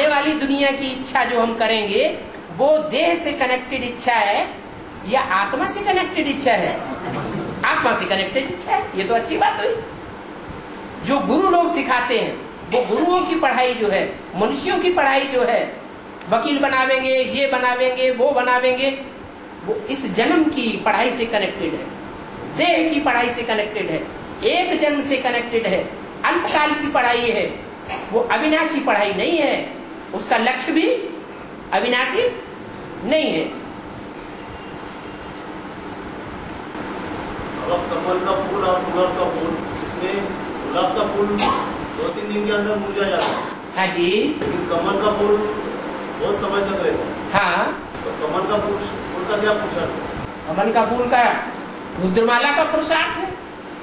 आने वाली दुनिया की इच्छा जो हम करेंगे वो देह से कनेक्टेड इच्छा है या आत्मा से कनेक्टेड इच्छा है? आत्मा से कनेक्टेड इच्छा है। ये तो अच्छी बात हुई। जो गुरु लोग सिखाते हैं वो गुरुओं की पढ़ाई जो है, मनुष्यों की पढ़ाई जो है, वकील बनावेंगे, ये बनावेंगे, वो बनावेंगे, वो इस जन्म की पढ़ाई से कनेक्टेड है, देह की पढ़ाई से कनेक्टेड है, एक जन्म से कनेक्टेड है, अंतकाल की पढ़ाई है। वो अविनाशी पढ़ाई नहीं है, उसका लक्ष्य भी अविनाशी नहीं है। कमल का फूल और गुलाब का फूल, इसमें गुलाब का फूल 2-3 दिन के अंदर मुरझा जाता है। हाँ जी। लेकिन कमल का फूल बहुत समय तक रहता है। हाँ, तो कमल का फूल का क्या पुरुषार्थ है? कमल का फूल का रुद्रमाला का पुरुषार्थ है,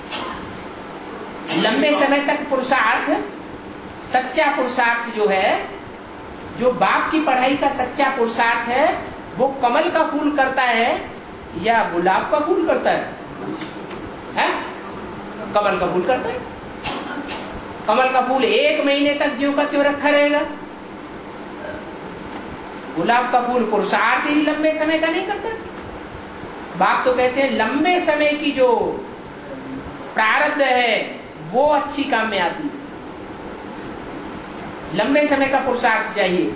लंबे समय तक पुरुषार्थ। सच्चा पुरुषार्थ जो है, जो बाप की पढ़ाई का सच्चा पुरुषार्थ है, वो कमल का फूल करता है या गुलाब का फूल करता है? कमल का फूल करता है। कमल का फूल 1 महीने तक ज्यों का त्यों रखा रहेगा। गुलाब का फूल पुरुषार्थ ही लंबे समय का नहीं करता। बाप तो कहते हैं लंबे समय की जो प्रारब्ध है वो अच्छी काम में आती है। लंबे समय का पुरुषार्थ चाहिए।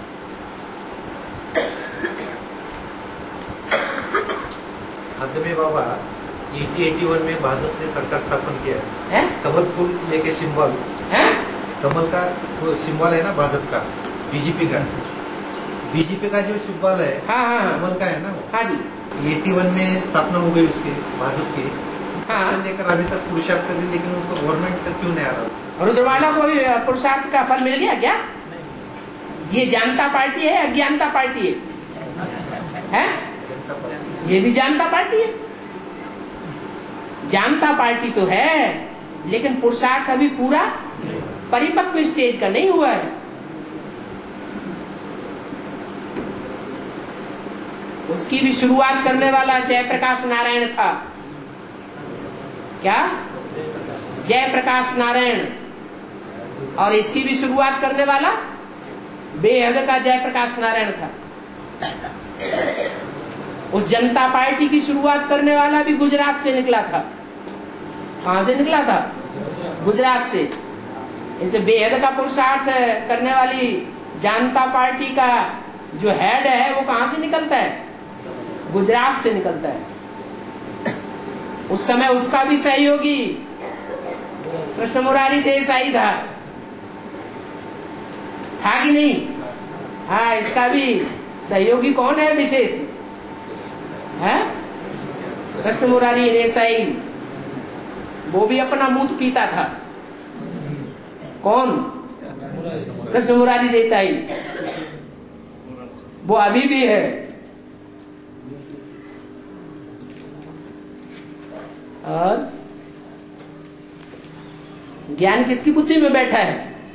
अंत में बाबा 81 में भाजपा ने सरकार स्थापन किया है। कमल फूल लेके सिंबल है, कमल का सिंबल है ना भाजपा का, बीजेपी का जो सिंबल है। हाँ। कमल का है ना वो। हाँ जी। 81 में स्थापना हो गई उसकी, भाजपा की। हाँ। लेकर अभी तक पुरुषार्थ कर दी, लेकिन उसको गवर्नमेंट क्यों नहीं आ रहा? रुद्रमाला को भी पुरुषार्थ का फल मिल गया क्या? ये जनता पार्टी है, अज्ञानता पार्टी है? ये भी जनता पार्टी है। जनता पार्टी तो है, लेकिन पुरुषार्थ अभी पूरा परिपक्व स्टेज का नहीं हुआ है। उसकी भी शुरुआत करने वाला जयप्रकाश नारायण था। क्या? जयप्रकाश नारायण। और इसकी भी शुरुआत करने वाला बेहद का जयप्रकाश नारायण था। उस जनता पार्टी की शुरुआत करने वाला भी गुजरात से निकला था। कहां से निकला था? गुजरात से। इसे बेहद का पुरुषार्थ करने वाली जनता पार्टी का जो हेड है वो कहां से निकलता है? गुजरात से निकलता है। उस समय उसका भी सहयोगी कृष्ण मुरारी देसाई था कि नहीं? हाँ, इसका भी सहयोगी कौन है विशेष? है कृष्ण मुरारी देसाई। वो भी अपना मूत पीता था। कौन? कृष्ण मुरारी देसाई। वो अभी भी है। और ज्ञान किसकी बुद्धि में बैठा है?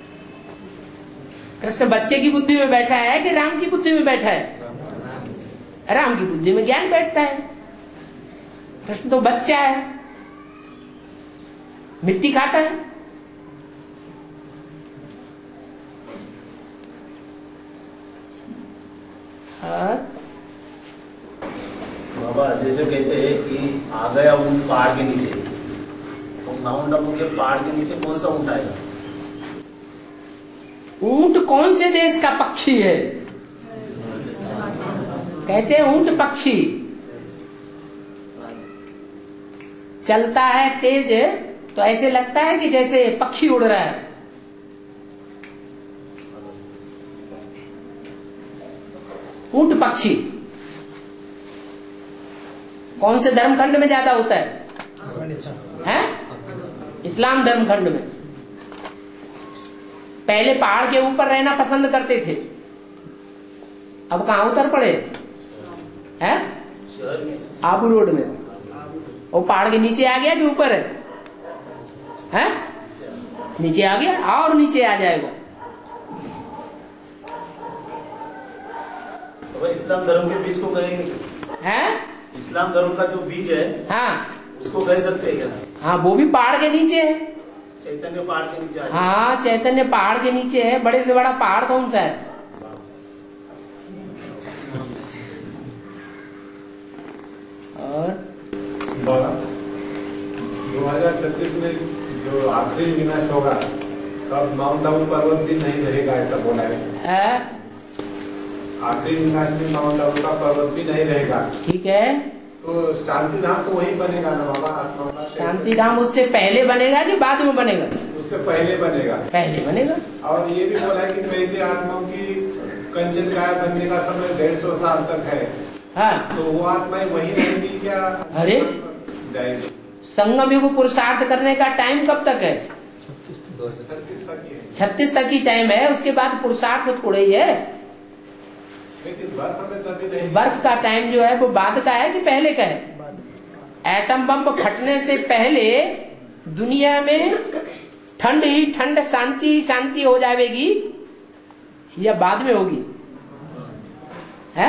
कृष्ण बच्चे की बुद्धि में बैठा है कि राम की बुद्धि में बैठा है? राम की बुद्धि में ज्ञान बैठता है। कृष्ण तो बच्चा है, मिट्टी खाता है। बाबा जैसे कहते हैं कि आ गया ऊंट पहाड़ के नीचे, तो माउंट आबू के पहाड़ के नीचे कौन सा ऊंट आएगा? ऊंट कौन से देश का पक्षी है? कहते हैं ऊंट पक्षी चलता है तेज, तो ऐसे लगता है कि जैसे पक्षी उड़ रहा है। ऊंट पक्षी कौन से धर्मखंड में ज्यादा होता है? इस्लाम धर्मखंड में। पहले पहाड़ के ऊपर रहना पसंद करते थे, अब कहां उतर पड़े हैं? आबू रोड में। वो पहाड़ के नीचे आ गया कि ऊपर है? नीचे आ गया और नीचे आ जाएगा। तो इस्लाम धर्म के बीज को कहेंगे? इस्लाम धर्म का जो बीज है, हाँ उसको कह सकते हैं क्या? हाँ, वो भी पहाड़ के नीचे है। चैतन्य पहाड़ के नीचे आ हाँ, चैतन्य पहाड़ के नीचे है। बड़े से बड़ा पहाड़ कौन सा है? और 2036 में जो आखिरी विनाश होगा तब माउंट आबू पर्वत भी नहीं रहेगा, ऐसा बोला है। आखिरी विनाश में माउंट आबू का पर्वत भी नहीं रहेगा। ठीक है, तो शांति धाम तो वही बनेगा ना बाबा? आत्मा का शांति धाम उससे पहले बनेगा कि बाद में बनेगा? उससे पहले बनेगा। पहले बनेगा। और ये भी बोला है कि पहले आत्माओं की कंचन काय बनने का समय 150 साल तक है। हाँ, तो वो आत्माएं वही रहेंगी क्या? अरे जाएगी। संगम युग पुरुषार्थ करने का टाइम कब तक है? 36 तक ही टाइम है। उसके बाद पुरुषार्थ थोड़े ही है। लेकिन बर्फ में तभी नहीं। बर्फ का टाइम जो है वो बाद का है कि पहले का है? एटम बम फटने से पहले दुनिया में ठंड ही ठंड, शांति शांति हो जाएगी या बाद में होगी? है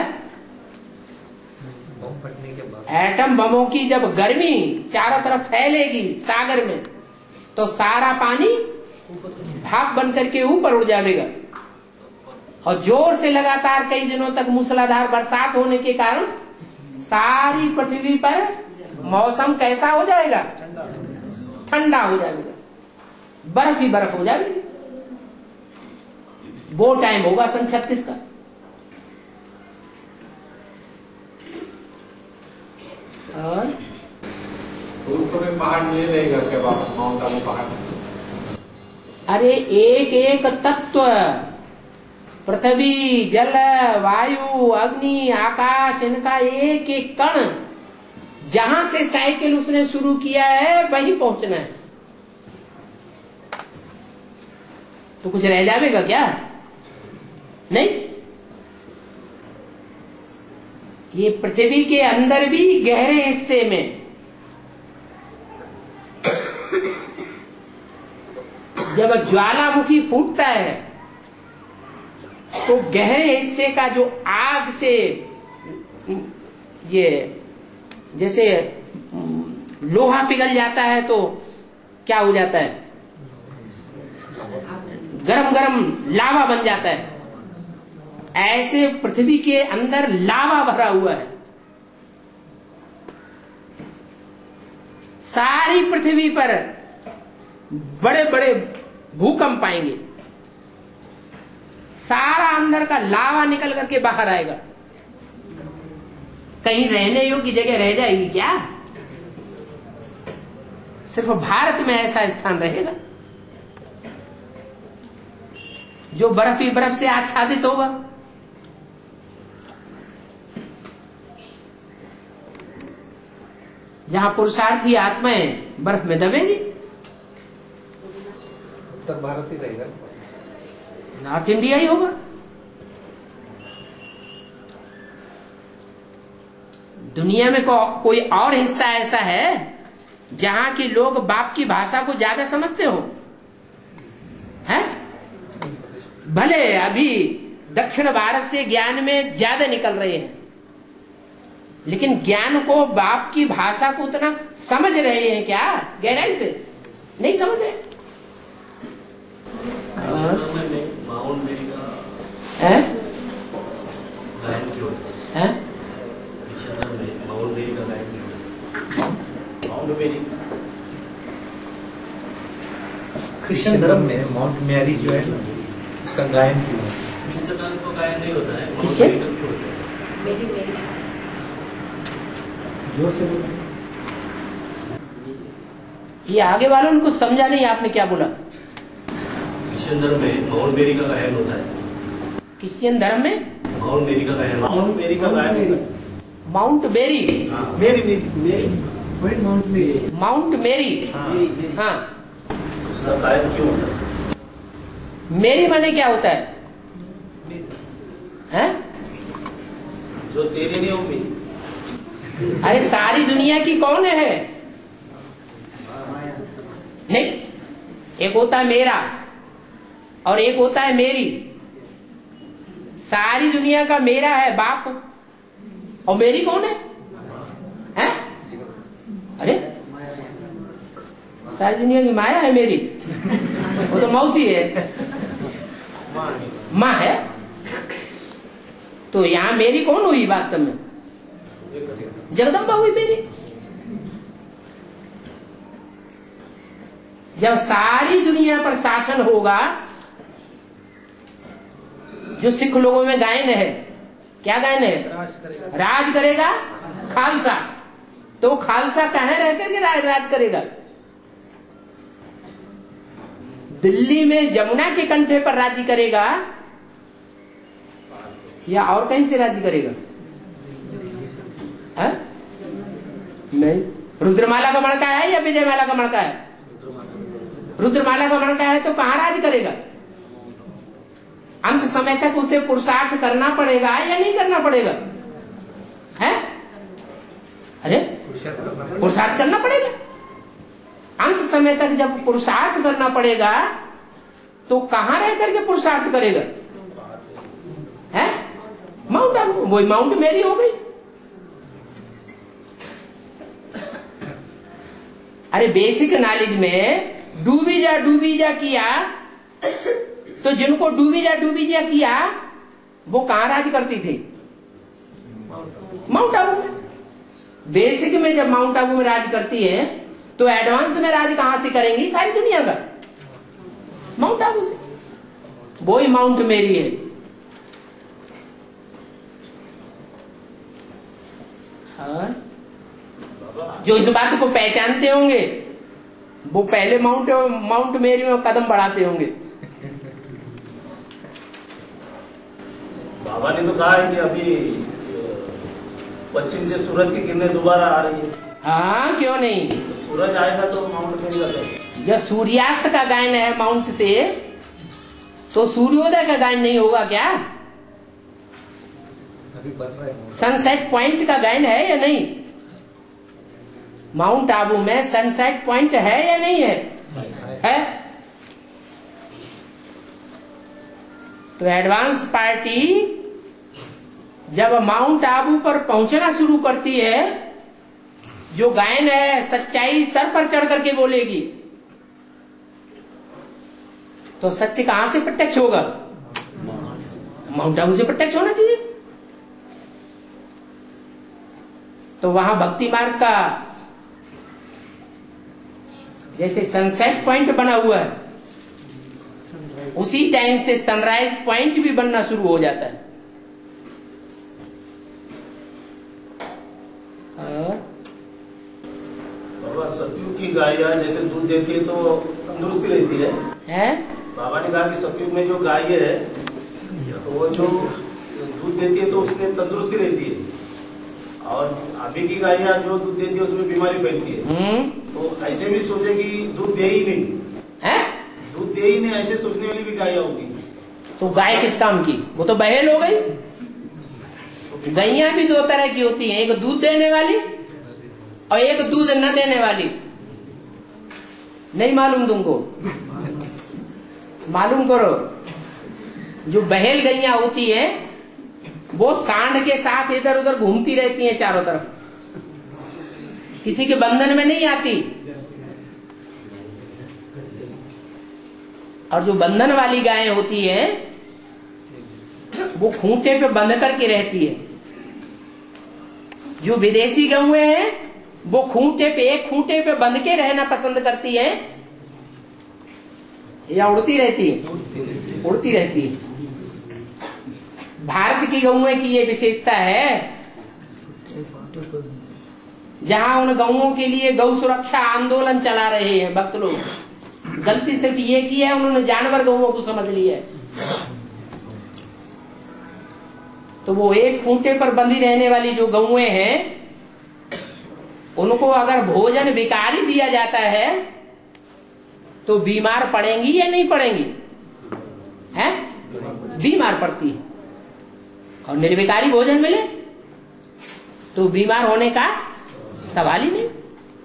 बम फटने के बाद एटम बमों की जब गर्मी चारों तरफ फैलेगी सागर में, तो सारा पानी भाप बन करके ऊपर उड़ जाएगा। और जोर से लगातार कई दिनों तक मूसलाधार बरसात होने के कारण सारी पृथ्वी पर मौसम कैसा हो जाएगा? ठंडा हो जाएगा, बर्फ ही बर्फ हो जाएगी। वो टाइम होगा सन 36 का। और तो उस समय पहाड़ नहीं रहेगा क्या बाबा? माउंट आबू पहाड़? अरे एक एक तत्व, पृथ्वी, जल, वायु, अग्नि, आकाश, इनका एक एक कण, जहां से साइकिल उसने शुरू किया है वहीं पहुंचना है। तो कुछ रह जाएगा क्या? नहीं। ये पृथ्वी के अंदर भी गहरे हिस्से में जब ज्वालामुखी फूटता है तो गहरे हिस्से का जो आग से ये जैसे लोहा पिघल जाता है तो क्या हो जाता है? गरम गरम लावा बन जाता है। ऐसे पृथ्वी के अंदर लावा भरा हुआ है। सारी पृथ्वी पर बड़े बड़े भूकंप आएंगे, सारा अंदर का लावा निकल करके बाहर आएगा। कहीं रहने योग्य जगह रह जाएगी क्या? सिर्फ भारत में ऐसा स्थान रहेगा जो बर्फ ही बर्फ से आच्छादित होगा। जहां पुरुषार्थी आत्माएं बर्फ में दबेंगी। उत्तर भारत ही रहेगा, नॉर्थ इंडिया ही होगा। दुनिया में कोई और हिस्सा ऐसा है जहां के लोग बाप की भाषा को ज्यादा समझते हो? हैं? भले अभी दक्षिण भारत से ज्ञान में ज्यादा निकल रहे हैं, लेकिन ज्ञान को, बाप की भाषा को उतना समझ रहे हैं क्या गहराई से? नहीं समझ रहे। माउंट मेरी का है? गायन क्यों है? माउंट मेरी का गायन क्यों? माउंट मेरी क्रिश्चियन धर्म में माउंट मैरी जो है ना, उसका गायन क्यों है? इस प्रकार तो गायन नहीं होता है। Mount Christian? मेरी का क्यों होता है? जोर से बोलो। ये आगे वालों ने कुछ समझा नहीं। आपने क्या बोला? क्रिश्चियन धर्म में माउंट मेरी का गायन होता है। क्रिश्चियन धर्म में माउंट मेरी का गायन, माउंट मेरी का गायन, माउंट बेरी, मेरी वही माउंट मेरी, माउंट मेरी। हाँ, उसका गायन क्यों होता है? मेरी माने क्या होता है? हैं? जो तेरी नहीं होगी। अरे सारी दुनिया की कौन है? नहीं, एक होता है मेरा और एक होता है मेरी। सारी दुनिया का मेरा है बाप, और मेरी कौन है? हैं? अरे सारी दुनिया की माया है मेरी, वो तो मौसी है, माँ है। तो यहाँ मेरी कौन हुई वास्तव में? जगदम्बा हुई मेरी। जब सारी दुनिया पर शासन होगा, जो सिख लोगों में गायन है, क्या गायन है? राज करेगा खालसा। तो खालसा कहाँ रह करके राज करेगा? दिल्ली में जमुना के कंठे पर राज्य करेगा या और कहीं से राज्य करेगा? है? नहीं। रुद्रमाला का मणका है या विजयमाला का मणका है? रुद्रमाला का मणका है तो कहाँ राज्य करेगा? अंत समय तक उसे पुरुषार्थ करना पड़ेगा या नहीं करना पड़ेगा? है? अरे पुरुषार्थ करना पड़ेगा। अंत समय तक जब पुरुषार्थ करना पड़ेगा तो कहां रह करके पुरुषार्थ करेगा? है? माउंट आबू, वही माउंट मेरी हो गई। अरे बेसिक नॉलेज में डूबी जा किया तो जिनको डूबी जा किया वो कहां राज करती थी? माउंट आबू में। बेसिक में जब माउंट आबू में राज करती है तो एडवांस में राज कहां से करेंगी? सारी दुनिया का माउंट आबू से। वही माउंट मेरी है। हाँ? जो इस बात को पहचानते होंगे वो पहले माउंट मेरी में कदम बढ़ाते होंगे। बाबा ने तो कहा है कि अभी पश्चिम से सूरज की किरणें दोबारा आ रही है। हाँ, क्यों नहीं? तो सूरज आएगा तो माउंट मेरी का जब सूर्यास्त का गायन है माउंट से, तो सूर्योदय का गायन नहीं होगा क्या? सनसेट पॉइंट का गायन है या नहीं? माउंट आबू में सनसेट पॉइंट है या नहीं है? है। तो एडवांस पार्टी जब माउंट आबू पर पहुंचना शुरू करती है, जो गायन है सच्चाई सर पर चढ़ करके बोलेगी, तो सत्य कहां से प्रत्यक्ष होगा? माउंट आबू से प्रत्यक्ष होना चाहिए। तो वहां भक्ति मार्ग का जैसे सनसेट पॉइंट बना हुआ है, उसी टाइम से सनराइज पॉइंट भी बनना शुरू हो जाता है। बाबा सतयुग की गायें जैसे दूध देती है तो तंदुरुस्ती रहती है? बाबा ने कहा कि सतयुग में जो गाय है तो वो जो दूध देती है तो उसमें तंदुरुस्ती रहती है, और अभी की गायें जो दूध देती है उसमें बीमारी फैलती है। तो ऐसे भी सोचे कि दूध दे ही नहीं है, दूध दे ही नहीं, ऐसे सोचने वाली भी गायें होगी। तो गाय किस काम की? वो तो बहेल हो गई। गैया भी दो तरह की होती हैं, एक दूध देने वाली और एक दूध न देने वाली। नहीं मालूम तुमको? मालूम करो। जो बहेल गैया होती है वो सांड के साथ इधर उधर घूमती रहती हैं चारों तरफ, किसी के बंधन में नहीं आती। और जो बंधन वाली गायें होती है वो खूंटे पे बंध करके रहती है। जो विदेशी गौएं हैं वो खूंटे पे, एक खूंटे पे बंध के रहना पसंद करती है या उड़ती रहती है? उड़ती रहती है। भारत की गौएं की ये विशेषता है, जहां उन गौओं के लिए गौ सुरक्षा आंदोलन चला रहे हैं भक्त लोग, गलती सिर्फ ये की है उन्होंने जानवर गौओं को समझ लिया है। तो वो एक खूंटे पर बंधी रहने वाली जो गौएं हैं उनको अगर भोजन विकारी दिया जाता है तो बीमार पड़ेंगी या नहीं पड़ेंगी? हैं? बीमार पड़ती है। और निर्विकारी भोजन मिले तो बीमार होने का सवाल ही नहीं।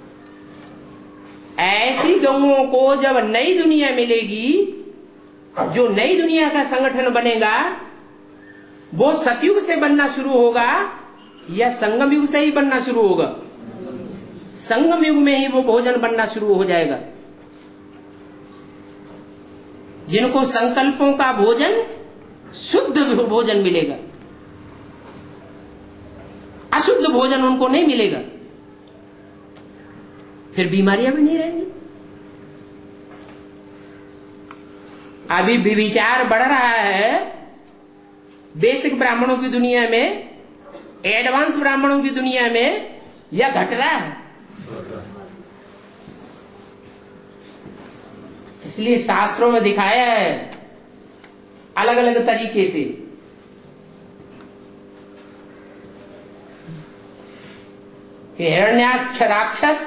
ऐसी गौओं को जब नई दुनिया मिलेगी, जो नई दुनिया का संगठन बनेगा वो सतयुग से बनना शुरू होगा या संगम युग से ही बनना शुरू होगा? संगम युग में ही वो भोजन बनना शुरू हो जाएगा। जिनको संकल्पों का भोजन शुद्ध भोजन मिलेगा, अशुद्ध भोजन उनको नहीं मिलेगा, फिर बीमारियां भी नहीं रहेंगी। अभी विचार बढ़ रहा है बेसिक ब्राह्मणों की दुनिया में, एडवांस ब्राह्मणों की दुनिया में, या घट रहा है। इसलिए शास्त्रों में दिखाया है अलग अलग तरीके से कि हिरण्याक्ष राक्षस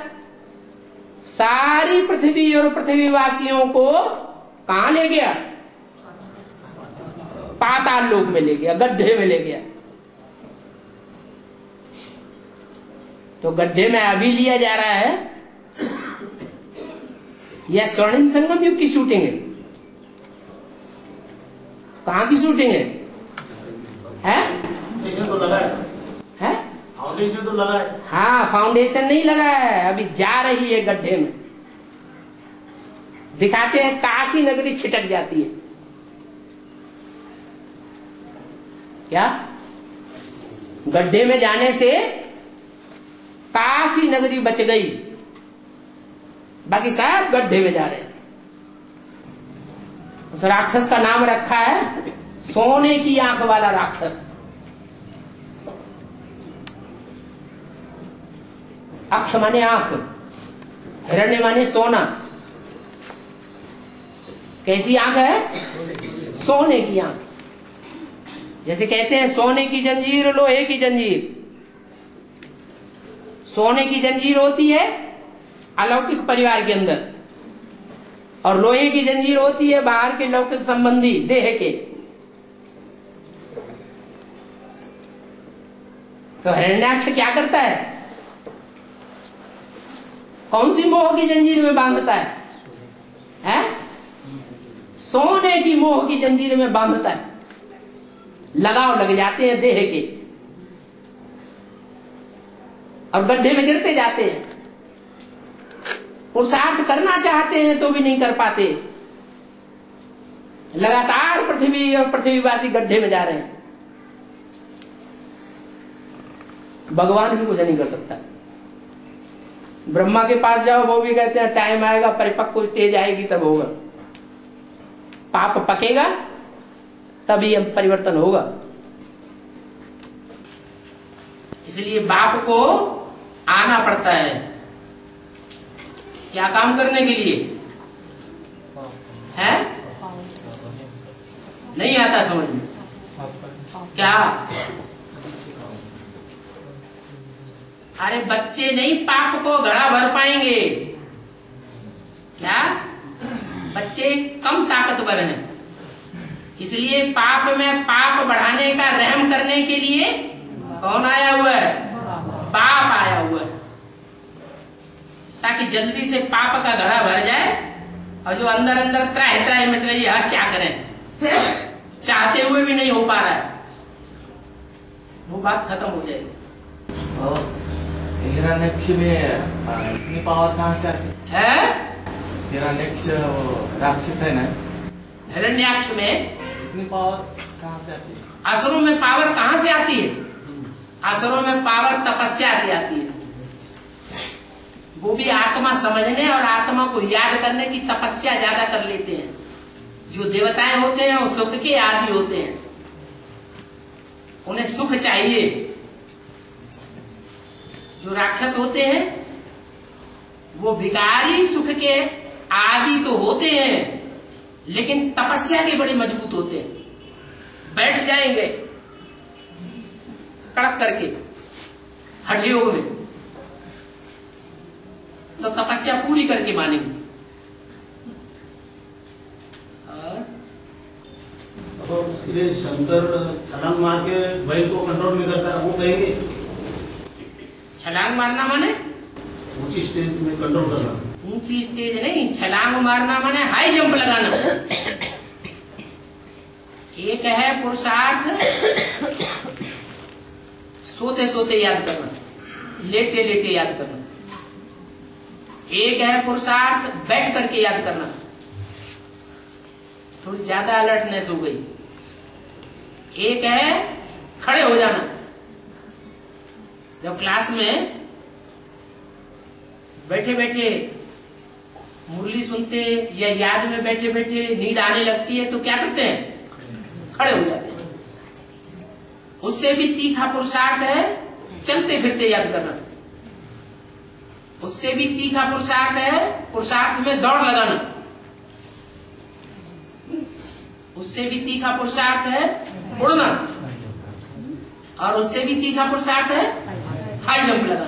सारी पृथ्वी और पृथ्वीवासियों को कहां ले गया? पाताल लोक में ले गया, गड्ढे में ले गया। तो गड्ढे में अभी लिया जा रहा है। यह स्वर्णिम संगम युग की शूटिंग है। कहां की शूटिंग है? तो लगा है? फाउंडेशन तो लगा है। हाँ, फाउंडेशन नहीं लगा है, अभी जा रही है गड्ढे में। दिखाते हैं काशी नगरी छिटक जाती है। क्या? गड्ढे में जाने से काशी नगरी बच गई, बाकी सब गड्ढे में जा रहे हैं। उस राक्षस का नाम रखा है सोने की आंख वाला राक्षस। अक्ष माने आंख, हिरण्य माने सोना। कैसी आंख है? सोने की आंख। जैसे कहते हैं सोने की जंजीर, लोहे की जंजीर। सोने की जंजीर होती है अलौकिक परिवार के अंदर, और लोहे की जंजीर होती है बाहर के लौकिक संबंधी देह के। तो हिरण्याक्ष क्या करता है? कौन सी मोह की जंजीर में बांधता है? सोने की मोह की जंजीर में बांधता है। लगाव लग जाते हैं देह के और गड्ढे में गिरते जाते हैं। पुरुषार्थ करना चाहते हैं तो भी नहीं कर पाते। लगातार पृथ्वी और पृथ्वीवासी गड्ढे में जा रहे हैं। भगवान भी कुछ नहीं कर सकता। ब्रह्मा के पास जाओ, वो भी कहते हैं टाइम आएगा, परिपक्व स्टेज आएगी तब होगा। पाप पकेगा तभी अब परिवर्तन होगा। इसलिए बाप को आना पड़ता है। क्या काम करने के लिए है? नहीं आता समझ में? क्या? अरे बच्चे नहीं पाप को घड़ा भर पाएंगे। क्या? बच्चे कम ताकतवर हैं, इसलिए पाप में पाप बढ़ाने का रहम करने के लिए कौन आया हुआ है? बाप आया हुआ है, ताकि जल्दी से पाप का घड़ा भर जाए। और जो अंदर अंदर त्राही त्राही मच रही है, क्या करें, चाहते हुए भी नहीं हो पा रहा है, वो बात खत्म हो जाएगी। हिरण्यक्ष में इतनी पावर कहाँ से आती है? हिरण्यक्ष राक्षस है ना, हिरण्याक्ष में इतनी पावर कहाँ से आती है? असुरों में पावर कहाँ से आती है? असुरों में पावर तपस्या से आती है। वो भी आत्मा समझने और आत्मा को याद करने की तपस्या ज्यादा कर लेते हैं। जो देवताएं होते हैं वो सुख के आदि होते हैं, उन्हें सुख चाहिए। जो राक्षस होते हैं वो भिखारी सुख के आदि तो होते हैं, लेकिन तपस्या के बड़े मजबूत होते हैं। बैठ जाएंगे कड़क करके हठ योग में, तो तपस्या पूरी करके मानेंगे। तो उसके लिए शंकर छलांग मार के बैल को कंट्रोल में करता है, वो कहेंगे छलांग मारना माने ऊंची स्टेज में कंट्रोल करना। ऊंची स्टेज नहीं, छलांग मारना माने हाई जंप लगाना। एक है पुरुषार्थ सोते सोते याद करना, लेटे लेटे याद करना। एक है पुरुषार्थ बैठ करके याद करना। थोड़ी ज्यादा अलर्टनेस हो गई। एक है खड़े हो जाना। जब क्लास में बैठे बैठे मुरली सुनते या याद में बैठे बैठे नींद आने लगती है तो क्या करते हैं? खड़े हो जाते हैं। उससे भी तीखा पुरुषार्थ है चलते फिरते याद करना। उससे भी तीखा पुरुषार्थ है पुरुषार्थ में दौड़ लगाना। उससे भी तीखा पुरुषार्थ है उड़ना। और उससे भी तीखा पुरुषार्थ है हाई जंप लगाना।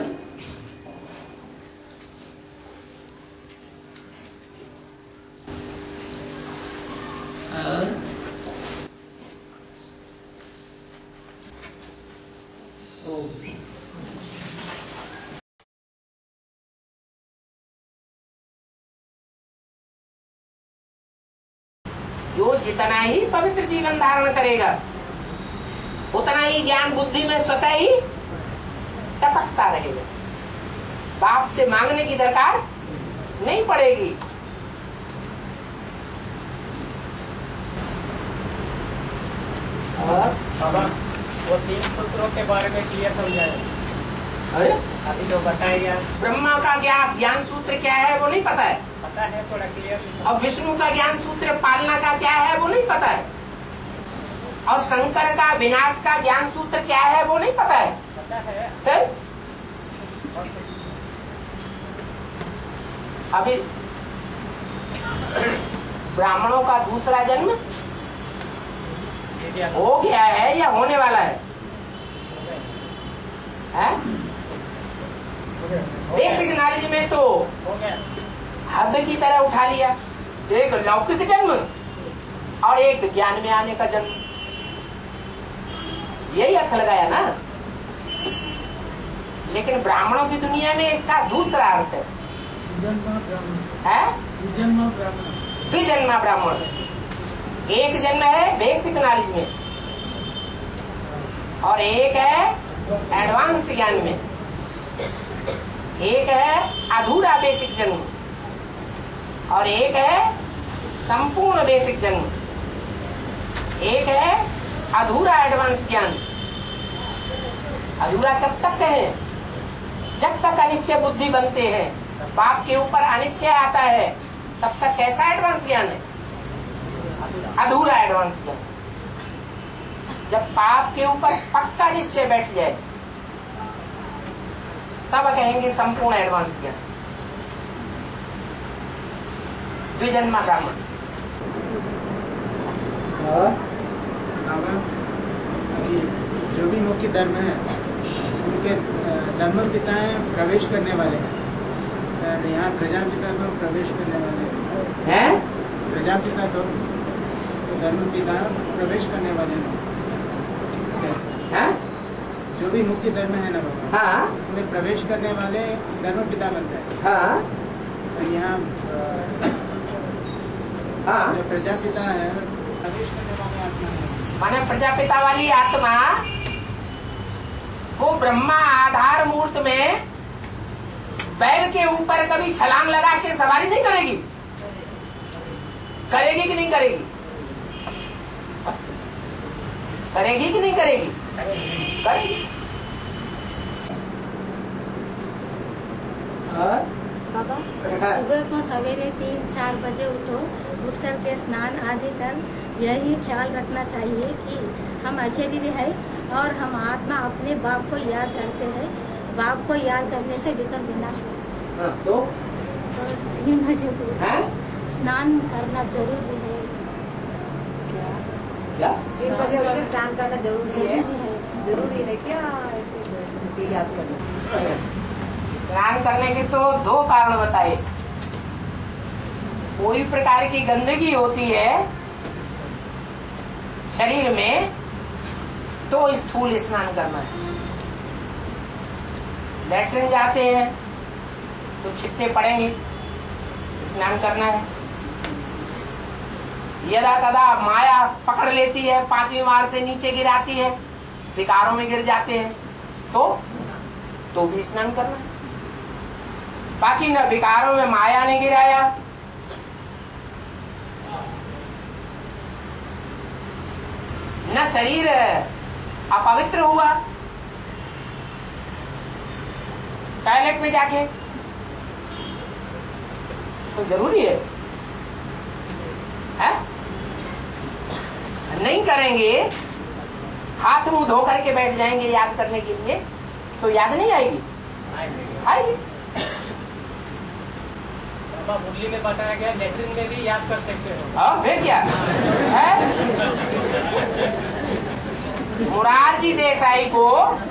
जो जितना ही पवित्र जीवन धारण करेगा उतना ही ज्ञान बुद्धि में स्वतः ही टपकता रहेगा। बाप से मांगने की दरकार नहीं पड़ेगी। बाबा वो 3 सूत्रों के बारे में क्लियर समझाए। अरे अभी जो बताया ब्रह्मा का ज्ञान सूत्र क्या है वो नहीं पता है। पता है थोड़ा क्लियर। और विष्णु का ज्ञान सूत्र पालना का क्या है वो नहीं पता है। और शंकर का विनाश का ज्ञान सूत्र क्या है वो नहीं पता है। पता है फिर अभी ब्राह्मणों का दूसरा जन्म हो गया है या होने वाला है? बेसिक नॉलेज में तो हद की तरह उठा लिया। एक लौकिक जन्म और एक ज्ञान में आने का जन्म, यही अर्थ लगाया ना। लेकिन ब्राह्मणों की दुनिया में इसका दूसरा अर्थ है द्विजन्मा ब्राह्मण। एक जन्म है बेसिक नॉलेज में और एक है एडवांस ज्ञान में। एक है अधूरा बेसिक जन्म और एक है संपूर्ण बेसिक जन्म। एक है अधूरा एडवांस ज्ञान। अधूरा कब तक है? जब तक अनिश्चय बुद्धि बनते हैं, बाप के ऊपर अनिश्चय आता है, तब तक कैसा एडवांस ज्ञान है? अधूरा एडवांस ज्ञान। जब पाप के ऊपर पक्का निश्चय बैठ जाए तब कहेंगे संपूर्ण एडवांस ज्ञान, द्विजन्मा ब्राह्मण। जो भी मुख्य धर्म है उनके धर्म पिताएं प्रवेश करने वाले हैं। यहाँ प्रजापिता तो प्रवेश करने वाले हैं। प्रजापिता तो धर्म पिता प्रवेश करने वाले हैं। जो भी मुख्य धर्म है ना बाबा, इसमें प्रवेश करने वाले धर्म पिता बनते हैं। तो यहाँ जो प्रजापिता है प्रवेश करने वाले आत्मा है। माने प्रजापिता वाली आत्मा वो ब्रह्मा आधार मूर्त में बैल के ऊपर कभी छलांग लगा के सवारी नहीं करेगी। करेगी कि नहीं करेगी? करेगी कि नहीं करेगी? करेगी। बाबा सुबह को सवेरे 3-4 बजे उठो, उठ करके स्नान आदि कर यही ख्याल रखना चाहिए कि हम अशरीरी है और हम आत्मा अपने बाप को याद करते हैं। बाप को याद करने से विकर्म विनाश होता है। तो 3 बजे स्नान करना जरूरी है। क्या 3 बजे उठ के स्नान करना जरूरी है? जरूरी है क्या? याद करना। स्नान करने के तो 2 कारण बताए। कोई प्रकार की गंदगी होती है शरीर में तो स्थूल स्नान करना है। लैट्रिन जाते हैं तो छिट्टे पड़ेंगे, स्नान करना है। यदा कदा माया पकड़ लेती है, 5वीं बार से नीचे गिराती है, विकारों में गिर जाते हैं तो भी स्नान करना है। बाकी न विकारों में माया ने गिराया न शरीर अपवित्र हुआ टॉयलेट में जाके, तो जरूरी है? नहीं करेंगे, हाथ मुंह धो करके बैठ जाएंगे याद करने के लिए, तो याद नहीं आएगी? आएगी। मुरली में बताया गया लेटरिन में भी याद कर सकते हो। और फिर क्या है? मुरारजी देसाई को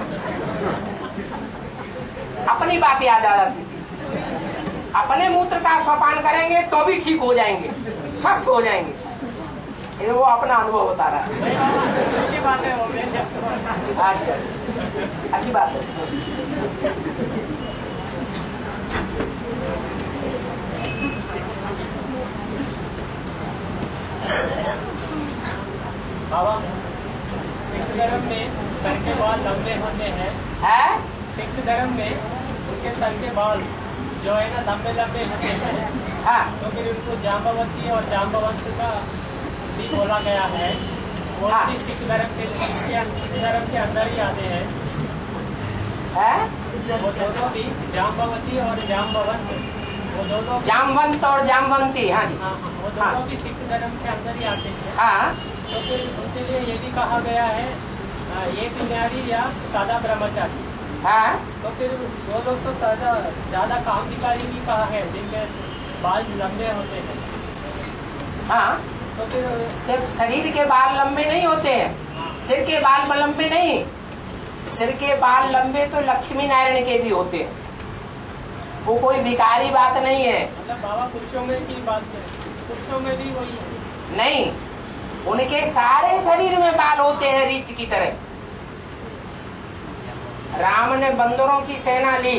अपनी बात याद आ जाती थी, अपने मूत्र का स्वपान करेंगे तो भी ठीक हो जाएंगे, स्वस्थ हो जाएंगे। ये वो अपना अनुभव बता रहा है। अच्छी बात है, अच्छी बात है। बाबा सिख धर्म में सर के बाल लंबे होते हैं, सिख धर्म में उनके सर के बाल जो है ना लंबे लंबे होते हैं। हाँ। तो फिर उनको जाम्बवती और जाम्बवंत का भी बोला गया है। वो भी सिख धर्म के अंदर ही आते हैं। वो दोनों भी जाम्बवती और जाम्बवंत, वो दोनों जामवंत और जामवंती। हाँ जी। हाँ, वो दोनों भी सिख धर्म के अंदर ही आते हैं। हाँ। तो फिर उनके लिए ये भी कहा गया है एक न्यारी या सादा ब्रह्मचारी। हाँ। तो फिर वो लोग तो ज्यादा काम भिखारी भी कहा है जिनके बाल लंबे होते हैं। हाँ। तो फिर सिर्फ शरीर के बाल लंबे नहीं होते हैं, सिर के बाल लंबे नहीं, सिर के बाल लंबे तो लक्ष्मी नारायण के भी होते हैं, वो कोई भिखारी बात नहीं है। मतलब बाबा पुरुषों में की बात है, पुरुषों में भी वही है? नहीं, उनके सारे शरीर में बाल होते हैं रीछ की तरह। राम ने बंदरों की सेना ली,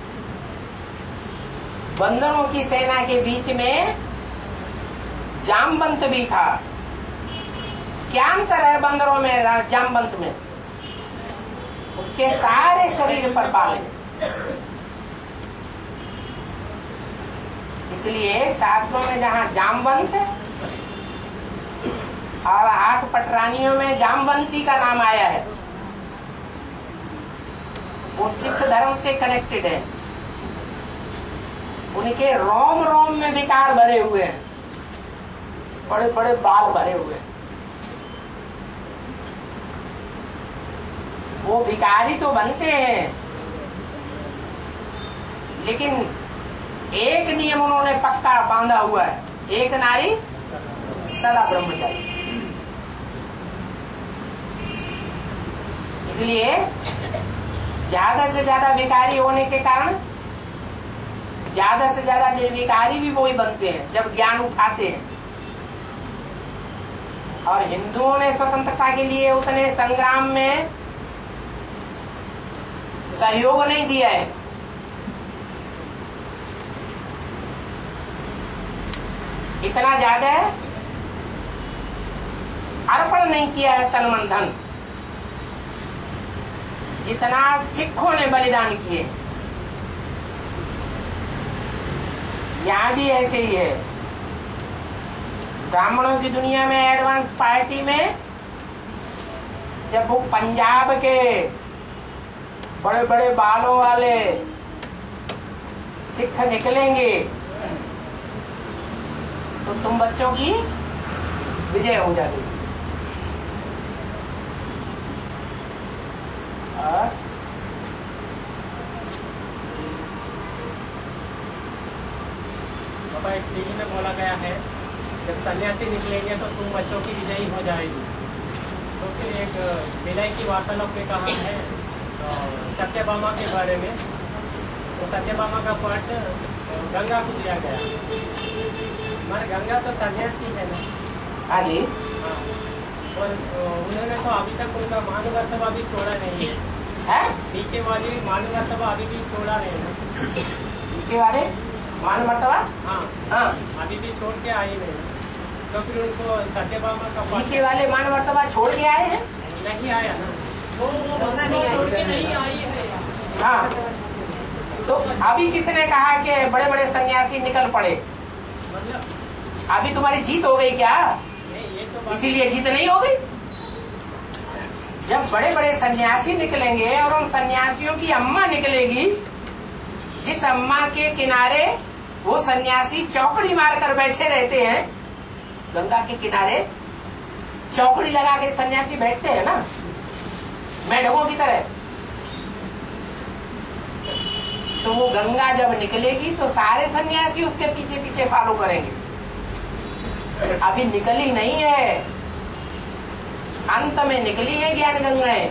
बंदरों की सेना के बीच में जामवंत भी था। क्या अंतर है बंदरों में जामवंत में? उसके सारे शरीर पर बाल है। इसलिए शास्त्रों में जहाँ जामवंत और 8 पटरानियों में जामवंती का नाम आया है, वो सिख धर्म से कनेक्टेड है। उनके रोम रोम में विकार भरे हुए हैं, बड़े बड़े बाल भरे हुए हैं। वो भिखारी तो बनते हैं, लेकिन एक नियम उन्होंने पक्का बांधा हुआ है, एक नारी सदा ब्रह्मचारी। इसलिए ज्यादा से ज्यादा भिखारी होने के कारण ज्यादा से ज्यादा निर्विकारी भी वही बनते हैं जब ज्ञान उठाते हैं। और हिंदुओं ने स्वतंत्रता के लिए उतने संग्राम में सहयोग नहीं दिया है। इतना ज्यादा अर्पण नहीं किया है तन मन धन, जितना सिखों ने बलिदान किए। यहाँ भी ऐसे ही है। ब्राह्मणों की दुनिया में एडवांस पार्टी में जब वो पंजाब के बड़े बड़े बालों वाले सिख निकलेंगे तो तुम बच्चों की विजय हो जाएगी। बाबा एक सीढ़ी में बोला गया है जब सन्यासी निकलेंगे तो तुम बच्चों की विजयी हो जाएगी। तो फिर एक विनय की वार्तालाप में कहा है सत्यभामा के बारे में। तो सत्यभामा का पाठ गंगा को दिया गया। हमारे गंगा तो सन्यासी है ना। हाँ जी। हाँ, और उन्होंने तो अभी तक उनका मानवसभा भी छोड़ा नहीं है। नीचे वाली मानवसभा अभी भी छोड़ा नहीं है। नीचे वाले मान मर्तबा? हाँ हाँ, अभी भी छोड़ के आए नहीं। तो फिर उनको सत्यभामा का नीचे वाले मान मर्तबा छोड़ के आए हैं? नहीं आया ना, नहीं आई है। हाँ, तो अभी किसने कहा कि बड़े बड़े सन्यासी निकल पड़े? मतलब अभी तुम्हारी जीत हो गई क्या? ये तो इसीलिए जीत नहीं हो गई? जब बड़े बड़े सन्यासी निकलेंगे और उन सन्यासियों की अम्मा निकलेगी, जिस अम्मा के किनारे वो सन्यासी चौकड़ी मारकर बैठे रहते हैं, गंगा के किनारे चौकड़ी लगा के सन्यासी बैठते हैं ना, मेढकों की तरह। तो वो गंगा जब निकलेगी तो सारे सन्यासी उसके पीछे पीछे फॉलो करेंगे। अभी निकली नहीं है, अंत में निकली है ज्ञान गंगाएं।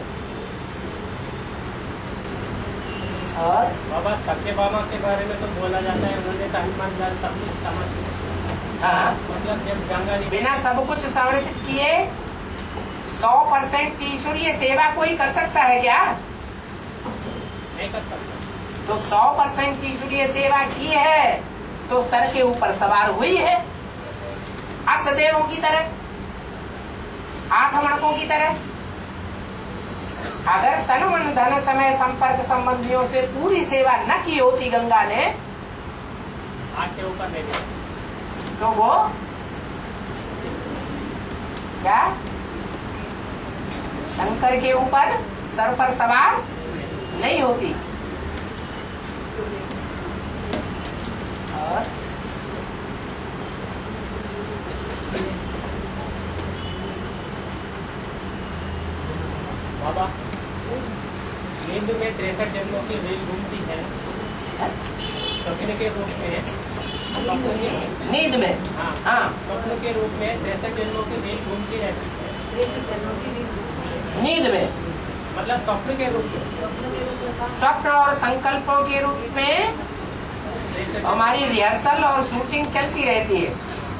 और बाबा सत्य बाबा के बारे में तो बोला जाता है, उन्होंने तो ईमानदार सब कुछ समझ। हाँ, मतलब जब गंगा बिना सब कुछ समर्पित किए 100% की ईश्वरीय सेवा कोई कर सकता है क्या? नहीं कर सकता। तो 100% की ईश्वरीय सेवा की है तो सर के ऊपर सवार हुई है, अष्टदेवों की तरह, 8 मणकों की तरह। अगर तन मन धन समय संपर्क संबंधियों से पूरी सेवा न की होती गंगा ने, 8 के ऊपर नहीं, तो वो क्या शंकर के ऊपर सर पर सवार नहीं होती। और बाबा नींद में 63 जन्मों की रेल घूमती है, स्वप्न के रूप में। नींद में हाँ स्वप्न के रूप में 63 जन्मों की रेल घूमती रहती है। नींद में मतलब स्वप्न के रूप में, स्वप्न और संकल्पों के रूप में हमारी रिहर्सल और शूटिंग चलती रहती है।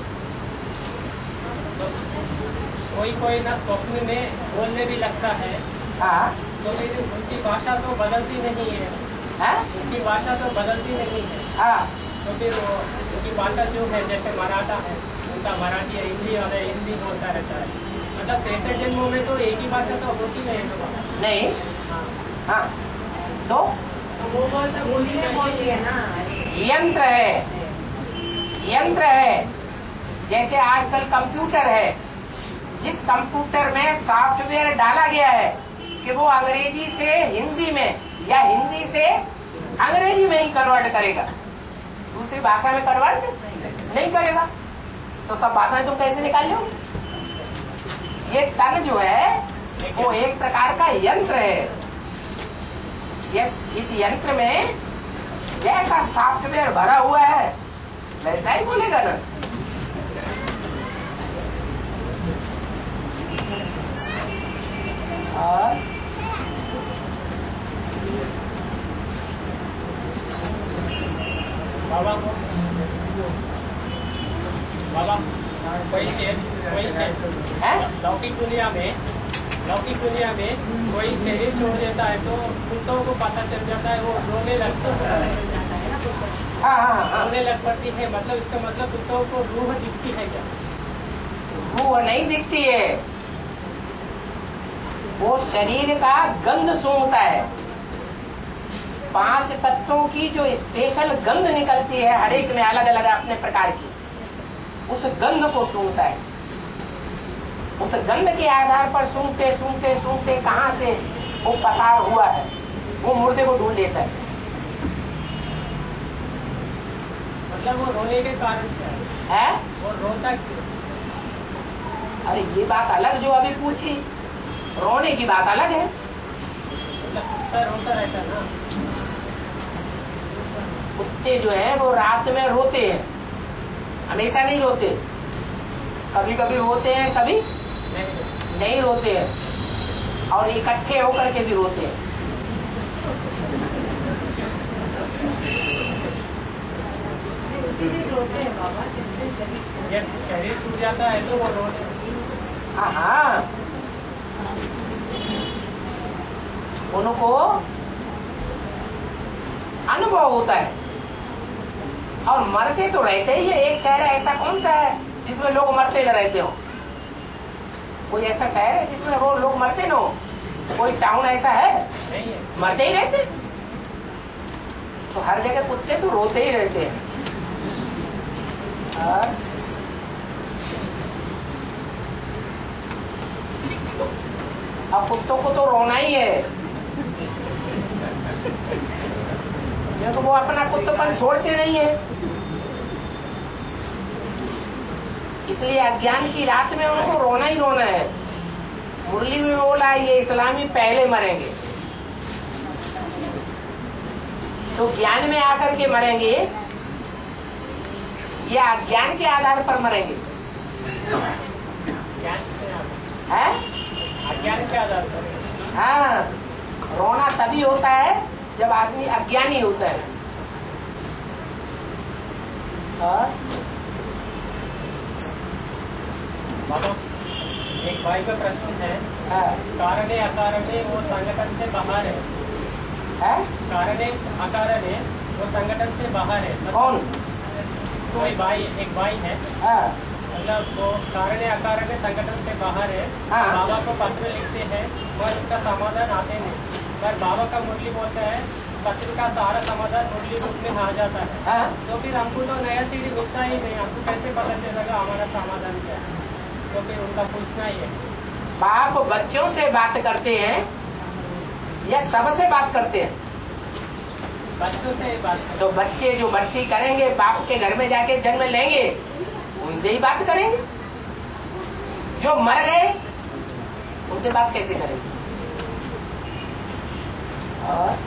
कोई कोई ना स्वप्न में बोलने भी लगता है। हाँ, तो फिर उनकी भाषा तो बदलती नहीं है। हाँ? उनकी भाषा तो बदलती नहीं है। हाँ, तो फिर उनकी भाषा जो है, जैसे मराठा है, उनका मराठी है, हिंदी और हिंदी होता रहता है। मतलब 63 जन्मों में तो एक ही भाषा तो होती नहीं। हाँ, तो वो भाषा बोली है ना, यंत्र है, यंत्र है। जैसे आजकल कंप्यूटर है, जिस कंप्यूटर में सॉफ्टवेयर डाला गया है कि वो अंग्रेजी से हिंदी में या हिंदी से अंग्रेजी में ही कन्वर्ट करेगा, दूसरी भाषा में कन्वर्ट नहीं करेगा। तो सब भाषाएं तुम कैसे निकाल लो? ये तन जो है वो एक प्रकार का यंत्र है। इस यंत्र में जैसा सॉफ्टवेयर भरा हुआ है वैसा ही बोलेगा ना। और बाबा कोई लौकिक दुनिया में कोई शरीर छोड़ देता है तो कुत्तों को पता चल जाता है, वो रोने लगता है। रोने लग पड़ती है, मतलब इसका मतलब कुत्तों को रूह दिखती है क्या? रूह नहीं दिखती है, वो शरीर का गंध सूंघता है। 5 तत्वों की जो स्पेशल गंध निकलती है, हर एक में अलग अलग अपने प्रकार की, उस गंध को सूंघता है। उस गंध के आधार पर सूंघते सूंघते सूंघते कहाँ से वो पसार हुआ है, वो मुर्दे को ढूंढ लेता है। मतलब वो रोने के कारण क्या है? वो रोता क्यों? अरे ये बात अलग जो अभी पूछी, रोने की बात अलग है। मतलब कुत्ता रोता रहता है ना। कुत्ते जो है वो रात में रोते हैं, हमेशा नहीं रोते, कभी कभी रोते हैं, कभी नहीं रोते हैं, और इकट्ठे होकर के भी रोते हैं। जब शरीर टूट जाता है तो वो रोते हैं। हाँ, उनको अनुभव होता है, और मरते तो रहते ही है। एक शहर ऐसा कौन सा है जिसमें लोग मरते न रहते हो? कोई ऐसा शहर है जिसमें वो लोग मरते न हो? कोई टाउन ऐसा है? नहीं है, मरते ही रहते। तो हर जगह कुत्ते तो रोते ही रहते हैं। और कुत्तों को तो रोना ही है, क्योंकि वो अपना कुत्तोपन छोड़ते नहीं है। इसलिए अज्ञान की रात में उनको रोना ही रोना है। मुरली में बोला ये इस्लामी पहले मरेंगे, तो ज्ञान में आकर के मरेंगे या अज्ञान के आधार पर मरेंगे? है अज्ञान के आधार पर। हाँ, रोना तभी होता है जब आदमी अज्ञानी होता है। बाबा, एक भाई का प्रश्न है, कारणे अकारणे वो संगठन से बाहर है। कारणे अकारणे वो संगठन से बाहर है। कौन? कोई भाई, एक भाई है, मतलब वो कारणे अकारणे संगठन से बाहर है। बाबा को पत्र लिखते हैं पर उसका समाधान आते नहीं, पर बाबा का मुरली बोलता है पत्र का सारा समाधान मुरली बुक में आ जाता है। तो फिर हमको तो नया सीढ़ी मिलता ही नहीं, हमको कैसे पता चलेगा हमारा समाधान क्या है? तो फिर उनका पूछना ही है। बाप बच्चों से बात करते हैं या सबसे बात करते हैं? बच्चों से बात। तो बच्चे जो भट्टी करेंगे, बाप के घर में जाके जन्म लेंगे, उनसे ही बात करेंगे। जो मर गए उनसे बात कैसे करेंगे? और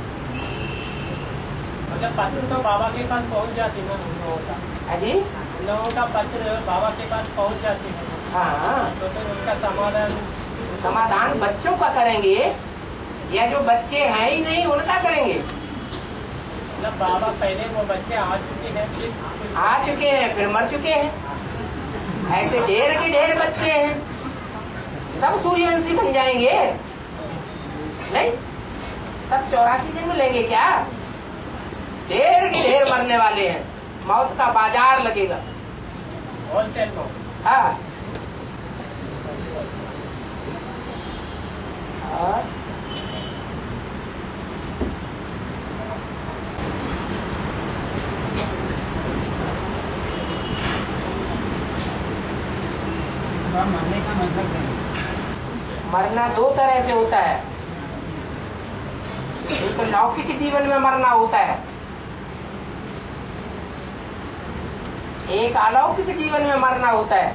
मतलब पत्र तो बाबा के पास पहुंच जाती है उन लोगों का। जी, उन लोगों का पत्र बाबा के पास पहुंच जाती है। हाँ, तो फिर उसका समाधान बच्चों का करेंगे या जो बच्चे हैं ही नहीं उनका करेंगे? मतलब बाबा पहले वो बच्चे आ चुके हैं, फिर मर चुके हैं। ऐसे ढेर के ढेर बच्चे हैं, सब सूर्यवंशी बन जाएंगे? नहीं, सब 84 जन्म लेंगे क्या? ढेर के ढेर मरने वाले हैं, मौत का बाजार लगेगा। हाँ, मरने का मतलब है? मरना दो तरह से होता है। एक तो लौकिक जीवन में मरना होता है, एक अलौकिक जीवन में मरना होता है।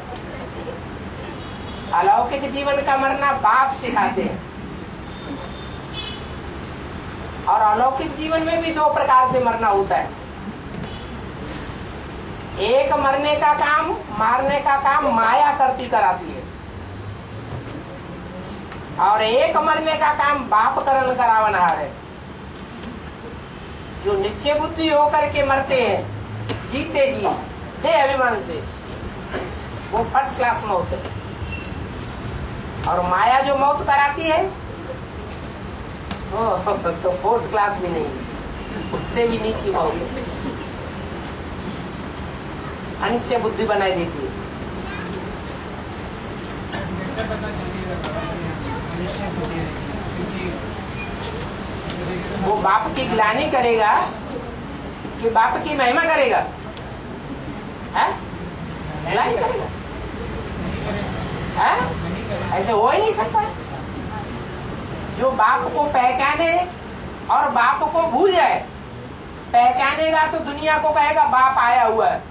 अलौकिक जीवन का मरना बाप सिखाते हैं, और अलौकिक जीवन में भी दो प्रकार से मरना होता है। एक मरने का काम, मारने का काम माया करती कराती है, और एक मरने का काम बाप करण करावनहार है। जो निश्चय बुद्धि होकर के मरते हैं जीते जी हे अभिमान से, वो फर्स्ट क्लास में होते हैं, और माया जो मौत कराती है वो तो फोर्थ क्लास भी नहीं, उससे भी नीची मौत, अनिश्चय बुद्धि बनाई देती है। वो बाप की ग्लानि करेगा कि बाप की महिमा करेगा? है? ग्लानि करेगा? है? ऐसे हो ही नहीं सकता। जो बाप को पहचाने और बाप को भूल जाए, पहचानेगा तो दुनिया को कहेगा बाप आया हुआ है,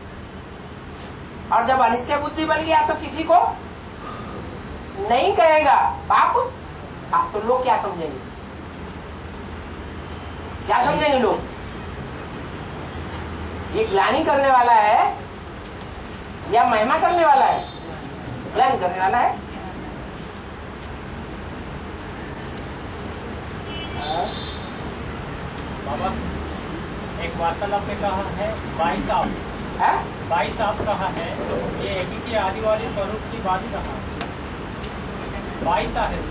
और जब अनिश्चय बुद्धि बन गया तो किसी को नहीं कहेगा बाप। आप तो लोग क्या समझेंगे? क्या समझेंगे लोग? ये ग्लानि करने वाला है या महिमा करने वाला है? ग्लानि करने वाला है। बाबा, एक वार्तालाप में कहा है भाई साहब कहा है, ये एक ही आदि वाली स्वरूप की बात कहा। भाई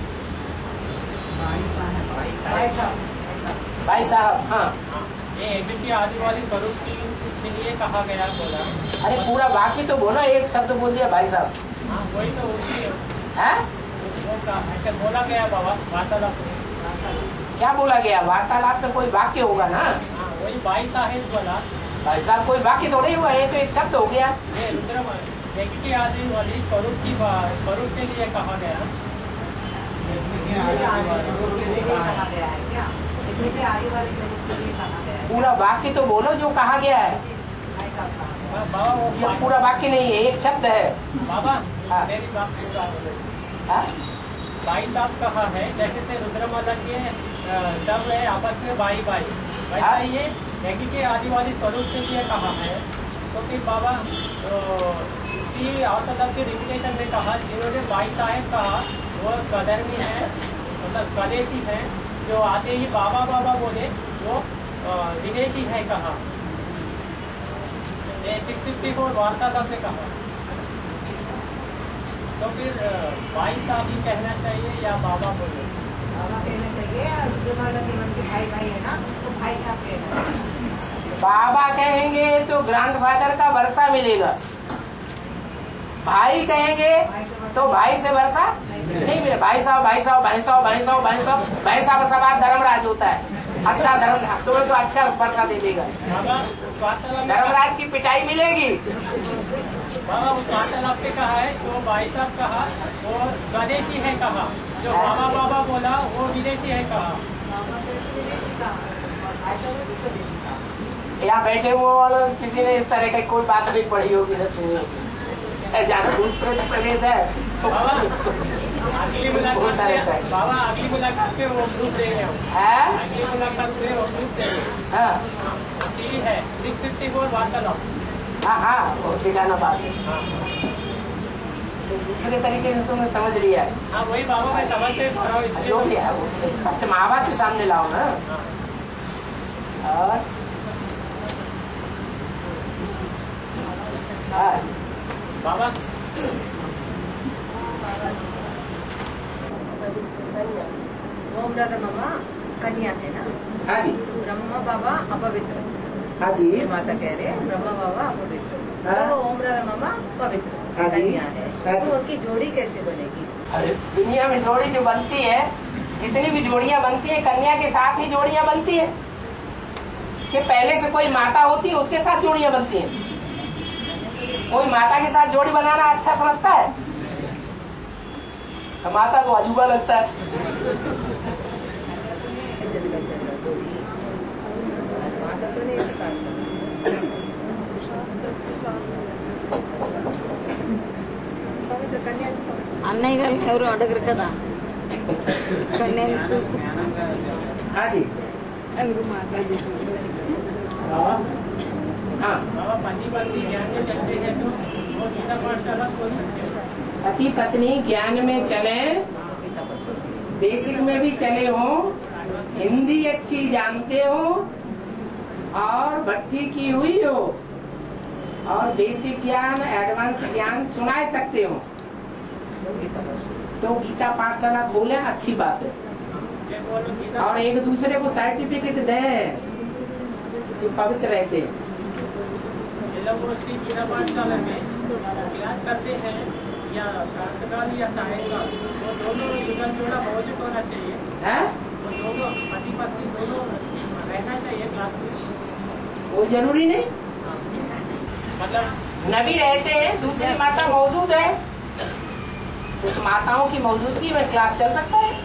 साहब, हाँ, ये एक ही आदि वाली स्वरूप के लिए कहा गया बोला। अरे पूरा वाक्य तो बोलो, एक शब्द बोल दिया भाई साहब। हाँ, वही तो उसी है, ऐसे बोला गया बाबा वार्तालाप में। क्या बोला गया? वार्तालाप में कोई वाक्य होगा ना? हाँ, वही भाई साहब बोला। भाई साहब कोई वाक्य थोड़े हुआ, ये तो एक शब्द हो गया। ये रुद्र एक ही आदि वाली स्वरूप के लिए कहा गया। पूरा वाक्य तो बोलो जो कहा गया है। ये पूरा वाक्य नहीं है, एक शब्द है। बाबा मेरी बात पूरा भाई साहब कहा है, जैसे से रुद्रमाला के सब है आपस में भाई भाई वैसा ये यज्ञ के आदिवासी स्वरूप के लिए कहा है। तो फिर बाबा इसी अवसर के रिपिटेशन में कहा जिन्होंने भाई साहब कहा वो स्वधर्मी है, मतलब स्वदेशी है, जो आते ही बाबा बाबा बोले वो विदेशी है कहा। 654 वार्तालाप में कहा। तो फिर भाई साहब ही कहना चाहिए या बाबा बोले? बाबा कहना चाहिए, भाई भाई है ना, तो भाई साहब कहना चाहिए। बाबा कहेंगे तो ग्रैंडफादर का वर्षा मिलेगा, भाई कहेंगे तो भाई से वर्षा नहीं मिले। भाई साहब भाई साहब भाई साहब भाई साहब भाई साहब भाई साहब सवाल धर्मराज होता है, अच्छा धर्म तुम्हें तो अच्छा वर्षा दे देगा। धर्मराज की पिटाई मिलेगी। बाबा उस वार्तालाप पे कहा है जो भाई साहब कहा वो स्वदेशी है कहा, जो बाबा बाबा बोला वो विदेशी है कहा। यहाँ बैठे हुए वालों किसी ने इस तरह की कोई बात नहीं पढ़ी होगी न सुनी होगी। प्रदेश है अगली मुलाकात बाबा अगली मुलाकात पे वो प्रूफ दे रहे हो। अगली मुलाकात पे वो प्रूफ दे रहे हो है 654 वार्तालाप। हाँ वो दिखाना बात है। दूसरे तरीके से तुमने समझ लिया है। हाँ वही बाबा मैं समझते पा रहा हूँ। जो भी है वो स्पष्ट महाभारत के सामने लाओ ना। और बाबा ओम राधा मामा कन्या है ना। हाँ जी। ब्रह्मा बाबा अपवित्र। हाँ जी। माता कह रहे हैं ब्रह्मा बाबा अपवित्र, तो ओम राधा मामा पवित्र कन्या है, तो उनकी जोड़ी कैसे बनेगी? अरे दुनिया में जोड़ी जो बनती है, जितनी भी जोड़ियाँ बनती है कन्या के साथ ही जोड़ियाँ बनती है कि पहले से कोई माता होती है उसके साथ जोड़ियाँ बनती है। कोई माता के साथ जोड़ी बनाना अच्छा समझता है तो माता को अजूबा लगता है। అన్నయ్య గారు ఎవరు అడగరు కదా కన్యని చూస్తే। हाँ जी। हाँ पति पत्नी ज्ञान में चलते हैं तो वो गीता पाठशाला खोल सकते हैं। पति पत्नी ज्ञान में चले, बेसिक में भी चले हो, हिंदी अच्छी जानते हो और भट्टी की हुई हो और बेसिक ज्ञान एडवांस ज्ञान सुना सकते हो तो गीता पाठशाला खोले, अच्छी बात है। और एक दूसरे को सर्टिफिकेट दे कि पवित्र रहते हैं। गीता पाठशाला में क्लास करते हैं या प्रातःकाल या सायंकाल, वो दोनों युगल जोड़ा मौजूद होना चाहिए। वो दोनों पति पत्नी दोनों रहना चाहिए क्लास में। वो जरूरी नहीं, मतलब नबी रहते हैं, दूसरी माता मौजूद है, कुछ माताओं की मौजूदगी में क्लास चल सकता है।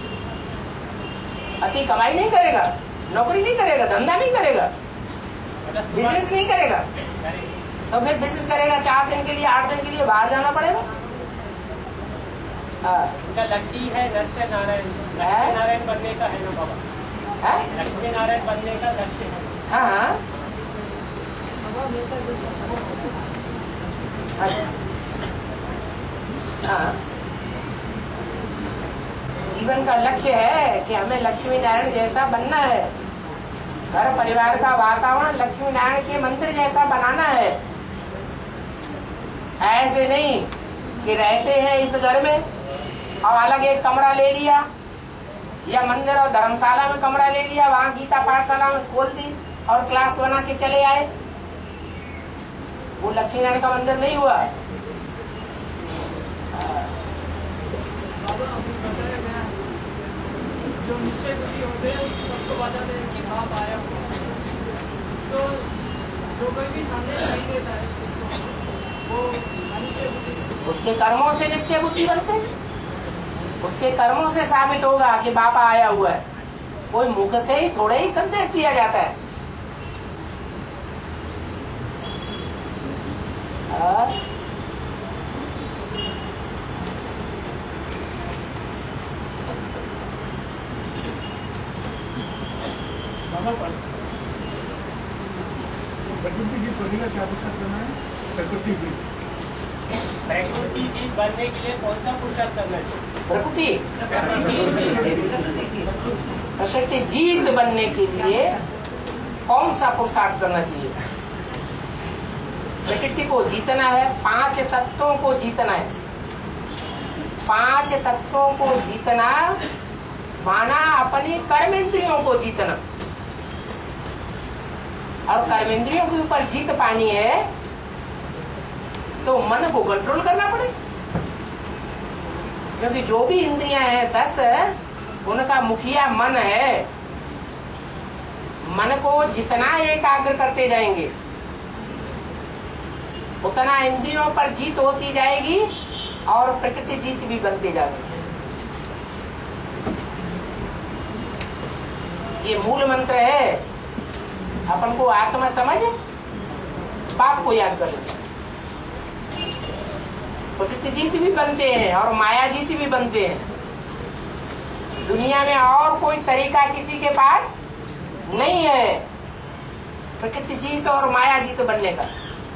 पति कमाई नहीं करेगा, नौकरी नहीं करेगा, धंधा नहीं करेगा, बिजनेस नहीं करेगा, तो फिर बिजनेस करेगा 4 दिन के लिए 8 दिन के लिए बाहर जाना पड़ेगा। उनका लक्ष्य है लक्ष्य नारायण बनने का है ना बाबा? लक्ष्मी नारायण बनने का लक्ष्य है। हाँ जीवन का लक्ष्य है कि हमें लक्ष्मी नारायण जैसा बनना है। घर परिवार का वातावरण लक्ष्मी नारायण के मंदिर जैसा बनाना है। ऐसे नहीं कि रहते हैं इस घर में और अलग एक कमरा ले लिया या मंदिर और धर्मशाला में कमरा ले लिया, वहाँ गीता पाठशाला में खोल दी और क्लास बना के चले आए। वो लक्ष्मी नारायण का मंदिर नहीं हुआ। जो निश्चय बुद्धि होते हैं सबको बताते हैं कि बाप आया हुआ, तो जो कोई भी संदेश नहीं देता है वो अनिश्चय बुद्धि, उसके कर्मों से निश्चय बुद्धि बनते हैं। उसके कर्मों से साबित होगा कि बाबा आया हुआ है। कोई मुख से ही थोड़े ही संदेश दिया जाता है। प्रकृति की पढ़ने का क्या पुरुषार्थ करना है? प्रकृति की जीत बनने के लिए कौन सा पुरुषार्थ करना चाहिए? प्रकृति जीत बनने के लिए कौन सा पुरुषार्थ करना चाहिए? प्रकृति को जीतना है, 5 तत्वों को जीतना है। 5 तत्वों को जीतना माना अपनी कर्मेंद्रियों को जीतना, और कर्मेंद्रियों के ऊपर जीत पानी है तो मन को कंट्रोल करना पड़ेगा। क्योंकि जो भी इंद्रियां हैं 10, उनका मुखिया मन है। मन को जितना एकाग्र करते जाएंगे उतना इंद्रियों पर जीत होती जाएगी और प्रकृति जीत भी बनते जाएगी। ये मूल मंत्र है। अपन को आत्मा समझ बाप को याद कर लेते। प्रकृति जीत भी बनते हैं और माया जीत भी बनते हैं। दुनिया में और कोई तरीका किसी के पास नहीं है प्रकृति जीत और माया जीत बनने का।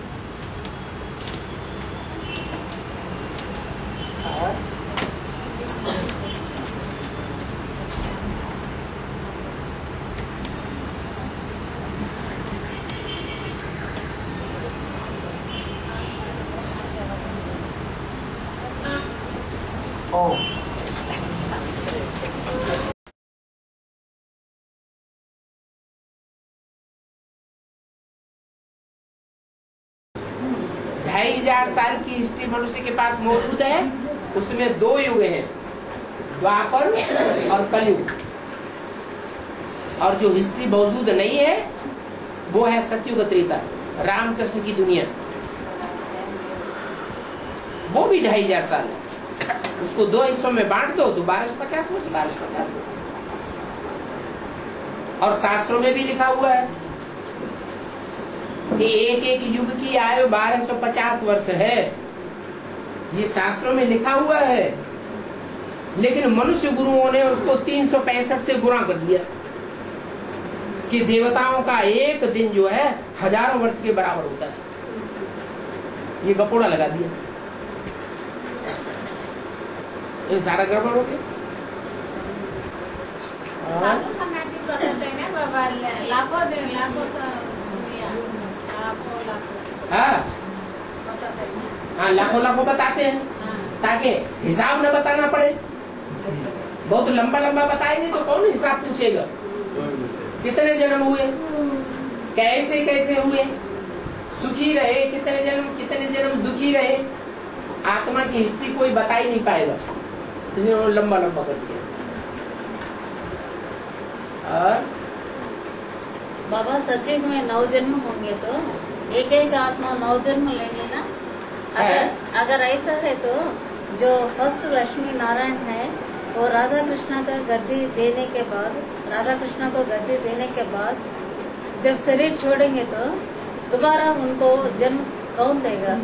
ढाई 2000 साल की हिस्ट्री मनुष्य के पास मौजूद है। उसमें 2 युग हैं, द्वापर और कलयुग। और जो हिस्ट्री मौजूद नहीं है वो है सतयुग त्रेता, रामकृष्ण की दुनिया। वो भी 2500 साल है। उसको 2 हिस्सों में बांट दो तो 1250 वर्ष 1250 वर्ष। और शास्त्रों में भी लिखा हुआ है कि एक युग की आयु 1250 वर्ष है। ये शास्त्रों में लिखा हुआ है, लेकिन मनुष्य गुरुओं ने उसको 365 से गुणा कर दिया कि देवताओं का एक दिन जो है हजारों वर्ष के बराबर होता है। ये गपोड़ा लगा दिया। ये सारा गड़बड़ हो गया। हाँ, लाखों बताते हैं ताकि हिसाब न बताना पड़े। बहुत लंबा बताएंगे तो कौन हिसाब पूछेगा? कितने जन्म हुए, कैसे कैसे हुए, सुखी रहे कितने जन्म दुखी रहे, आत्मा की हिस्ट्री कोई बता ही नहीं पाएगा। तो लंबा कर दिया। और बाबा सचिव में 9 जन्म होंगे तो एक आत्मा 9 जन्म लेंगे ना? अगर ऐसा है तो जो फर्स्ट लक्ष्मी नारायण है वो राधा कृष्णा को गद्दी देने के बाद जब शरीर छोड़ेंगे तो दोबारा उनको जन्म कौन देगा?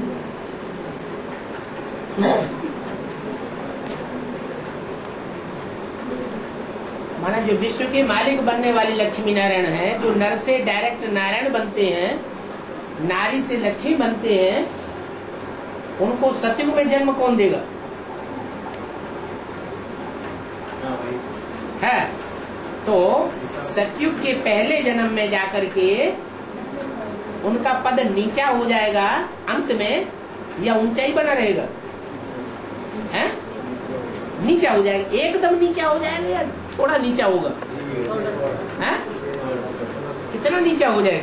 माना जो विश्व के मालिक बनने वाली लक्ष्मी नारायण है, जो नर से डायरेक्ट नारायण बनते हैं, नारी से लक्ष्मी बनते हैं, उनको सतयुग में जन्म कौन देगा? है तो सतयुग के पहले जन्म में जाकर के उनका पद नीचा हो जाएगा अंत में, या ऊंचा ही बना रहेगा? है नीचा हो जाएगा, एकदम नीचा हो जाएगा या थोड़ा नीचा होगा? है कितना नीचा हो जाएगा?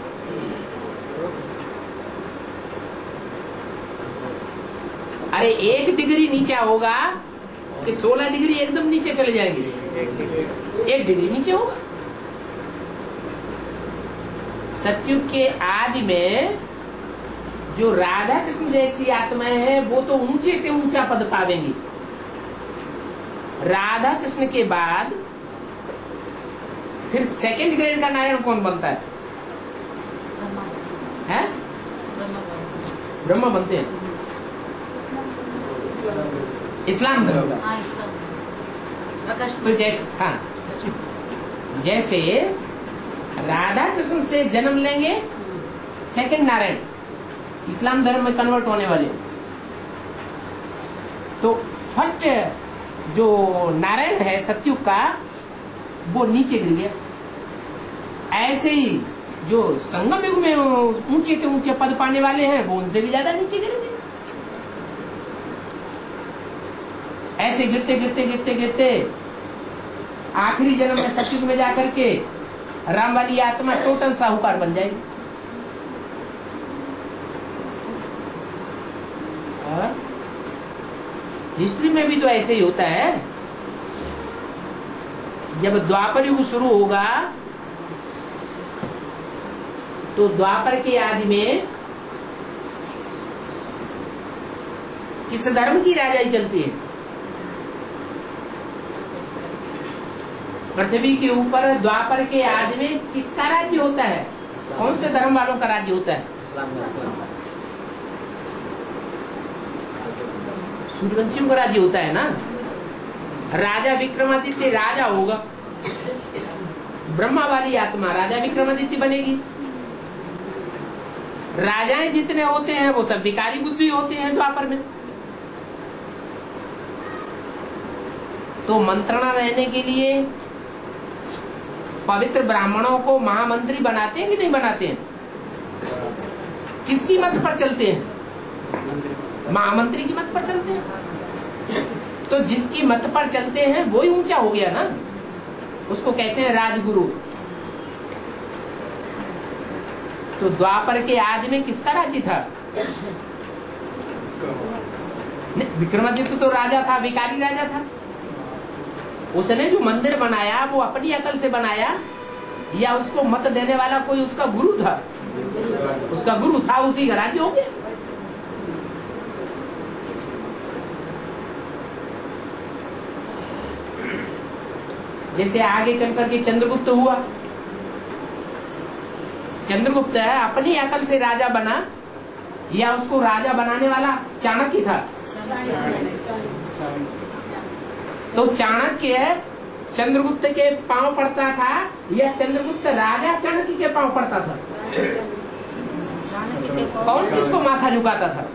अरे 1 डिग्री नीचा होगा कि 16 डिग्री एकदम नीचे चले जाएंगे? 1 डिग्री नीचे होगा। सतयुग के आदि में जो राधा कृष्ण जैसी आत्माएं हैं वो तो ऊंचे से ऊंचा पद पावेंगी, राधा कृष्ण के बाद फिर सेकंड ग्रेड का नारायण कौन बनता है? ब्रह्मा बनते हैं। इस्लाम धर्म का। तो जैसे राधा कृष्ण से जन्म लेंगे सेकंड नारायण, इस्लाम धर्म में कन्वर्ट होने वाले। तो फर्स्ट जो नारायण है सतयुग का, वो नीचे गिर गया। ऐसे ही जो संगम युग में ऊंचे के ऊंचे पद पाने वाले हैं, वो उनसे भी ज्यादा नीचे गिरेंगे। ऐसे गिरते गिरते गिरते गिरते आखिरी जन्म में सतयुग में जाकर के राम वाली आत्मा टोटल साहूकार बन जाएगी। हिस्ट्री में भी तो ऐसे ही होता है। जब द्वापर युग शुरू होगा तो द्वापर के आदि में किस धर्म की राजाई चलती है? पृथ्वी के ऊपर द्वापर के आदि में किसका राज्य होता है? कौन से धर्म वालों का राज्य होता है? सूर्यवंशियों का राज्य होता है ना। राजा विक्रमादित्य राजा होगा, ब्रह्मा वाली आत्मा राजा विक्रमादित्य बनेगी। राजाएं जितने होते हैं वो सब विकारी बुद्धि होते हैं द्वापर में। तो मंत्रणा रहने के लिए पवित्र ब्राह्मणों को महामंत्री बनाते हैं कि नहीं बनाते हैं? किसकी मत पर चलते हैं? महामंत्री की मत पर चलते हैं। तो जिसकी मत पर चलते हैं वो ही ऊंचा हो गया ना, उसको कहते हैं राजगुरु। तो द्वापर के आदि में किसका राज्य था? विक्रमादित्य तो राजा था, विकारी राजा था। उसने जो मंदिर बनाया वो अपनी अकल से बनाया या उसको मत देने वाला कोई उसका गुरु था? उसका गुरु था, उसी का राज्य हो गया। जैसे आगे चल करके चंद्रगुप्त हुआ। चंद्रगुप्त अपनी अकल से राजा बना या उसको राजा बनाने वाला चाणक्य था? तो चाणक्य चंद्रगुप्त के पांव पड़ता था या चंद्रगुप्त राजा चाणक्य के पांव पड़ता था? कौन किसको माथा झुकाता था?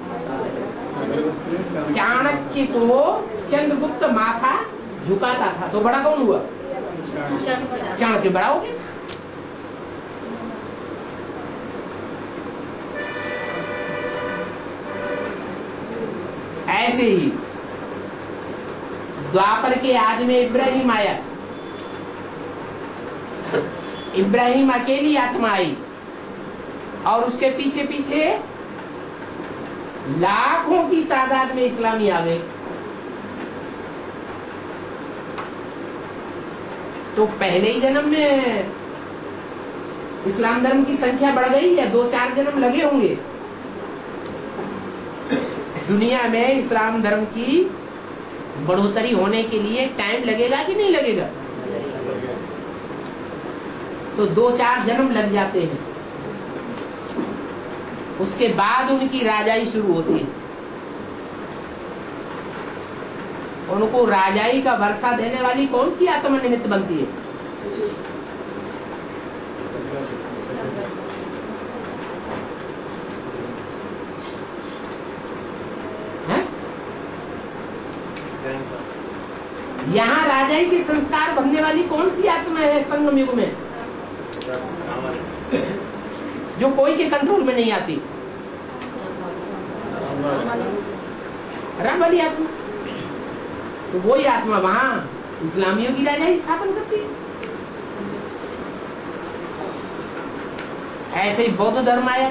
चाणक्य को चंद्रगुप्त माथा झुकाता था। तो बड़ा कौन हुआ? चाणक्य बड़ा हो गया। ऐसे ही द्वापर के आदि में इब्राहिम आया। इब्राहिम अकेली आत्मा आई और उसके पीछे पीछे लाखों की तादाद में इस्लामी आ गए। तो पहले ही जन्म में इस्लाम धर्म की संख्या बढ़ गई या 2-4 जन्म लगे होंगे? दुनिया में इस्लाम धर्म की बढ़ोतरी होने के लिए टाइम लगेगा कि नहीं लगेगा? तो 2-4 जन्म लग जाते हैं, उसके बाद उनकी राजाई शुरू होती है। उनको राजाई का वर्षा देने वाली कौन सी आत्मा निमित्त बनती है? यहाँ राजाई के संस्कार बनने वाली कौन सी आत्मा है संगम युग में, जो कोई के कंट्रोल में नहीं आती? राम वाली आत्मा। तो वही आत्मा वहां इस्लामियों की राजाई स्थापन करती है। ऐसे ही बौद्ध धर्म आया।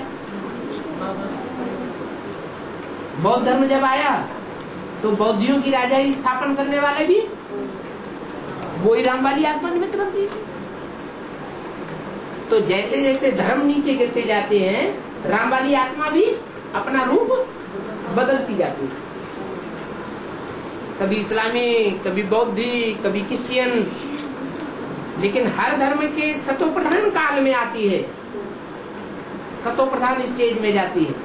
बौद्ध धर्म जब आया तो बौद्धियों की राजाई स्थापन करने वाले भी वही राम वाली आत्मा निमित्त बनती है। तो जैसे जैसे धर्म नीचे गिरते जाते हैं, राम वाली आत्मा भी अपना रूप बदलती जाती है। कभी इस्लामी, कभी बौद्धी, कभी क्रिश्चियन, लेकिन हर धर्म के सतो प्रधान काल में आती है, सतो प्रधान स्टेज में जाती है।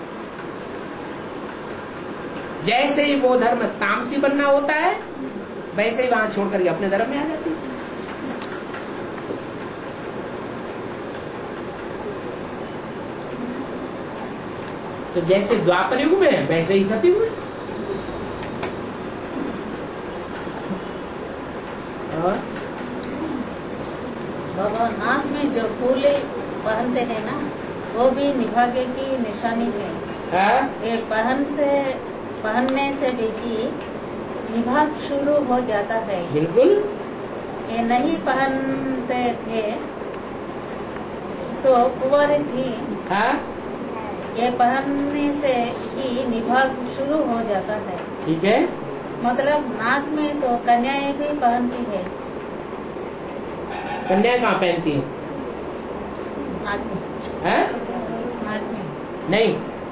जैसे ही वो धर्म तामसी बनना होता है, वैसे ही वहां छोड़ करके अपने धर्म में आ जाती है। तो जैसे द्वापर युग में वैसे ही सतयुग में। और बाबा नाक में जो फूले पहनते हैं ना, वो भी निभागे की निशानी है। ये पहनने से भी ही निभाग शुरू हो जाता है। बिल्कुल। ये नहीं पहनते थे तो कुंवारी थी। ये पहनने से ही निभाग शुरू हो जाता है। ठीक है। मतलब नाक में तो कन्याएं भी पहनती है। कन्याएं कहाँ पहनती है? नाक में। नाक में नहीं,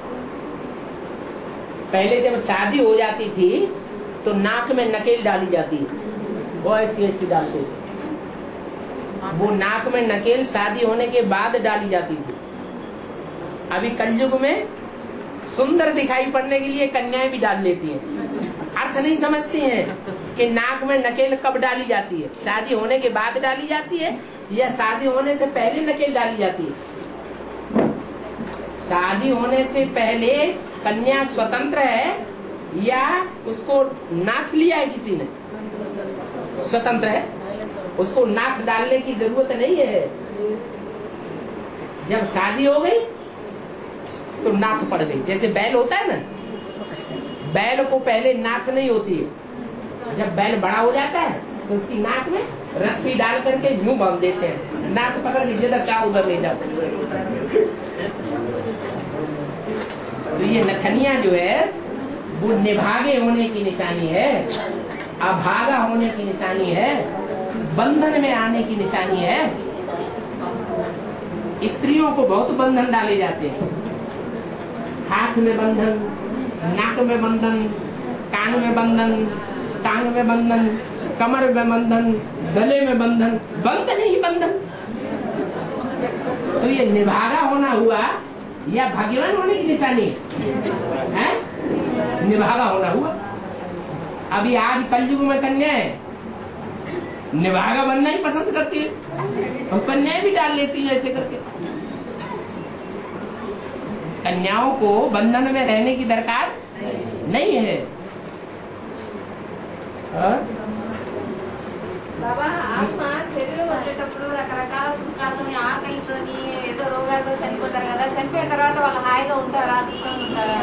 पहले जब शादी हो जाती थी तो नाक में नकेल डाली जाती है, वो ऐसी ऐसी डालते थे। वो नाक में नकेल शादी होने के बाद डाली जाती थी। अभी कलयुग में सुंदर दिखाई पड़ने के लिए कन्याएं भी डाल लेती हैं। अर्थ नहीं समझती हैं कि नाक में नकेल कब डाली जाती है, शादी होने के बाद डाली जाती है या शादी होने से पहले नकेल डाली जाती है। शादी होने से पहले कन्या स्वतंत्र है या उसको नाक लिया है किसी ने? स्वतंत्र है, उसको नाक डालने की जरूरत नहीं है। जब शादी हो गई तो नाक पड़ गई। जैसे बैल होता है ना, बैल को पहले नाक नहीं होती है, जब बैल बड़ा हो जाता है तो उसकी नाक में रस्सी डाल करके यूं बांध देते हैं, नाक पकड़ लीजिए तो चाह उधर ले जाते। तो ये नथनिया जो है वो निभागे होने की निशानी है, अभागा होने की निशानी है, बंधन में आने की निशानी है। स्त्रियों को बहुत बंधन डाले जाते हैं, हाथ में बंधन, नाक में बंधन, कान में बंधन, टांग में बंधन, कमर में बंधन, गले में बंधन, बंधन ही बंधन। तो ये निभागा होना हुआ या भाग्यवान होने की निशानी है? निभागा होना हुआ। अभी आज कलयुग में कन्याएं निभागा बनना ही पसंद करती है, हम कन्याएं भी डाल लेती है ऐसे करके। कन्याओं को बंधन में रहने की दरकार नहीं है। బాబా ఆత్మ శరీరం వదిలేటప్పుడు రకరకాల సుఖాలతో ఆకలితో ఏదో రోగాలతో చనిపోతారు కదా, చనిపోయిన తర్వాత వాళ్ళు హాయిగా ఉంటారా, సుఖంగా ఉంటారా?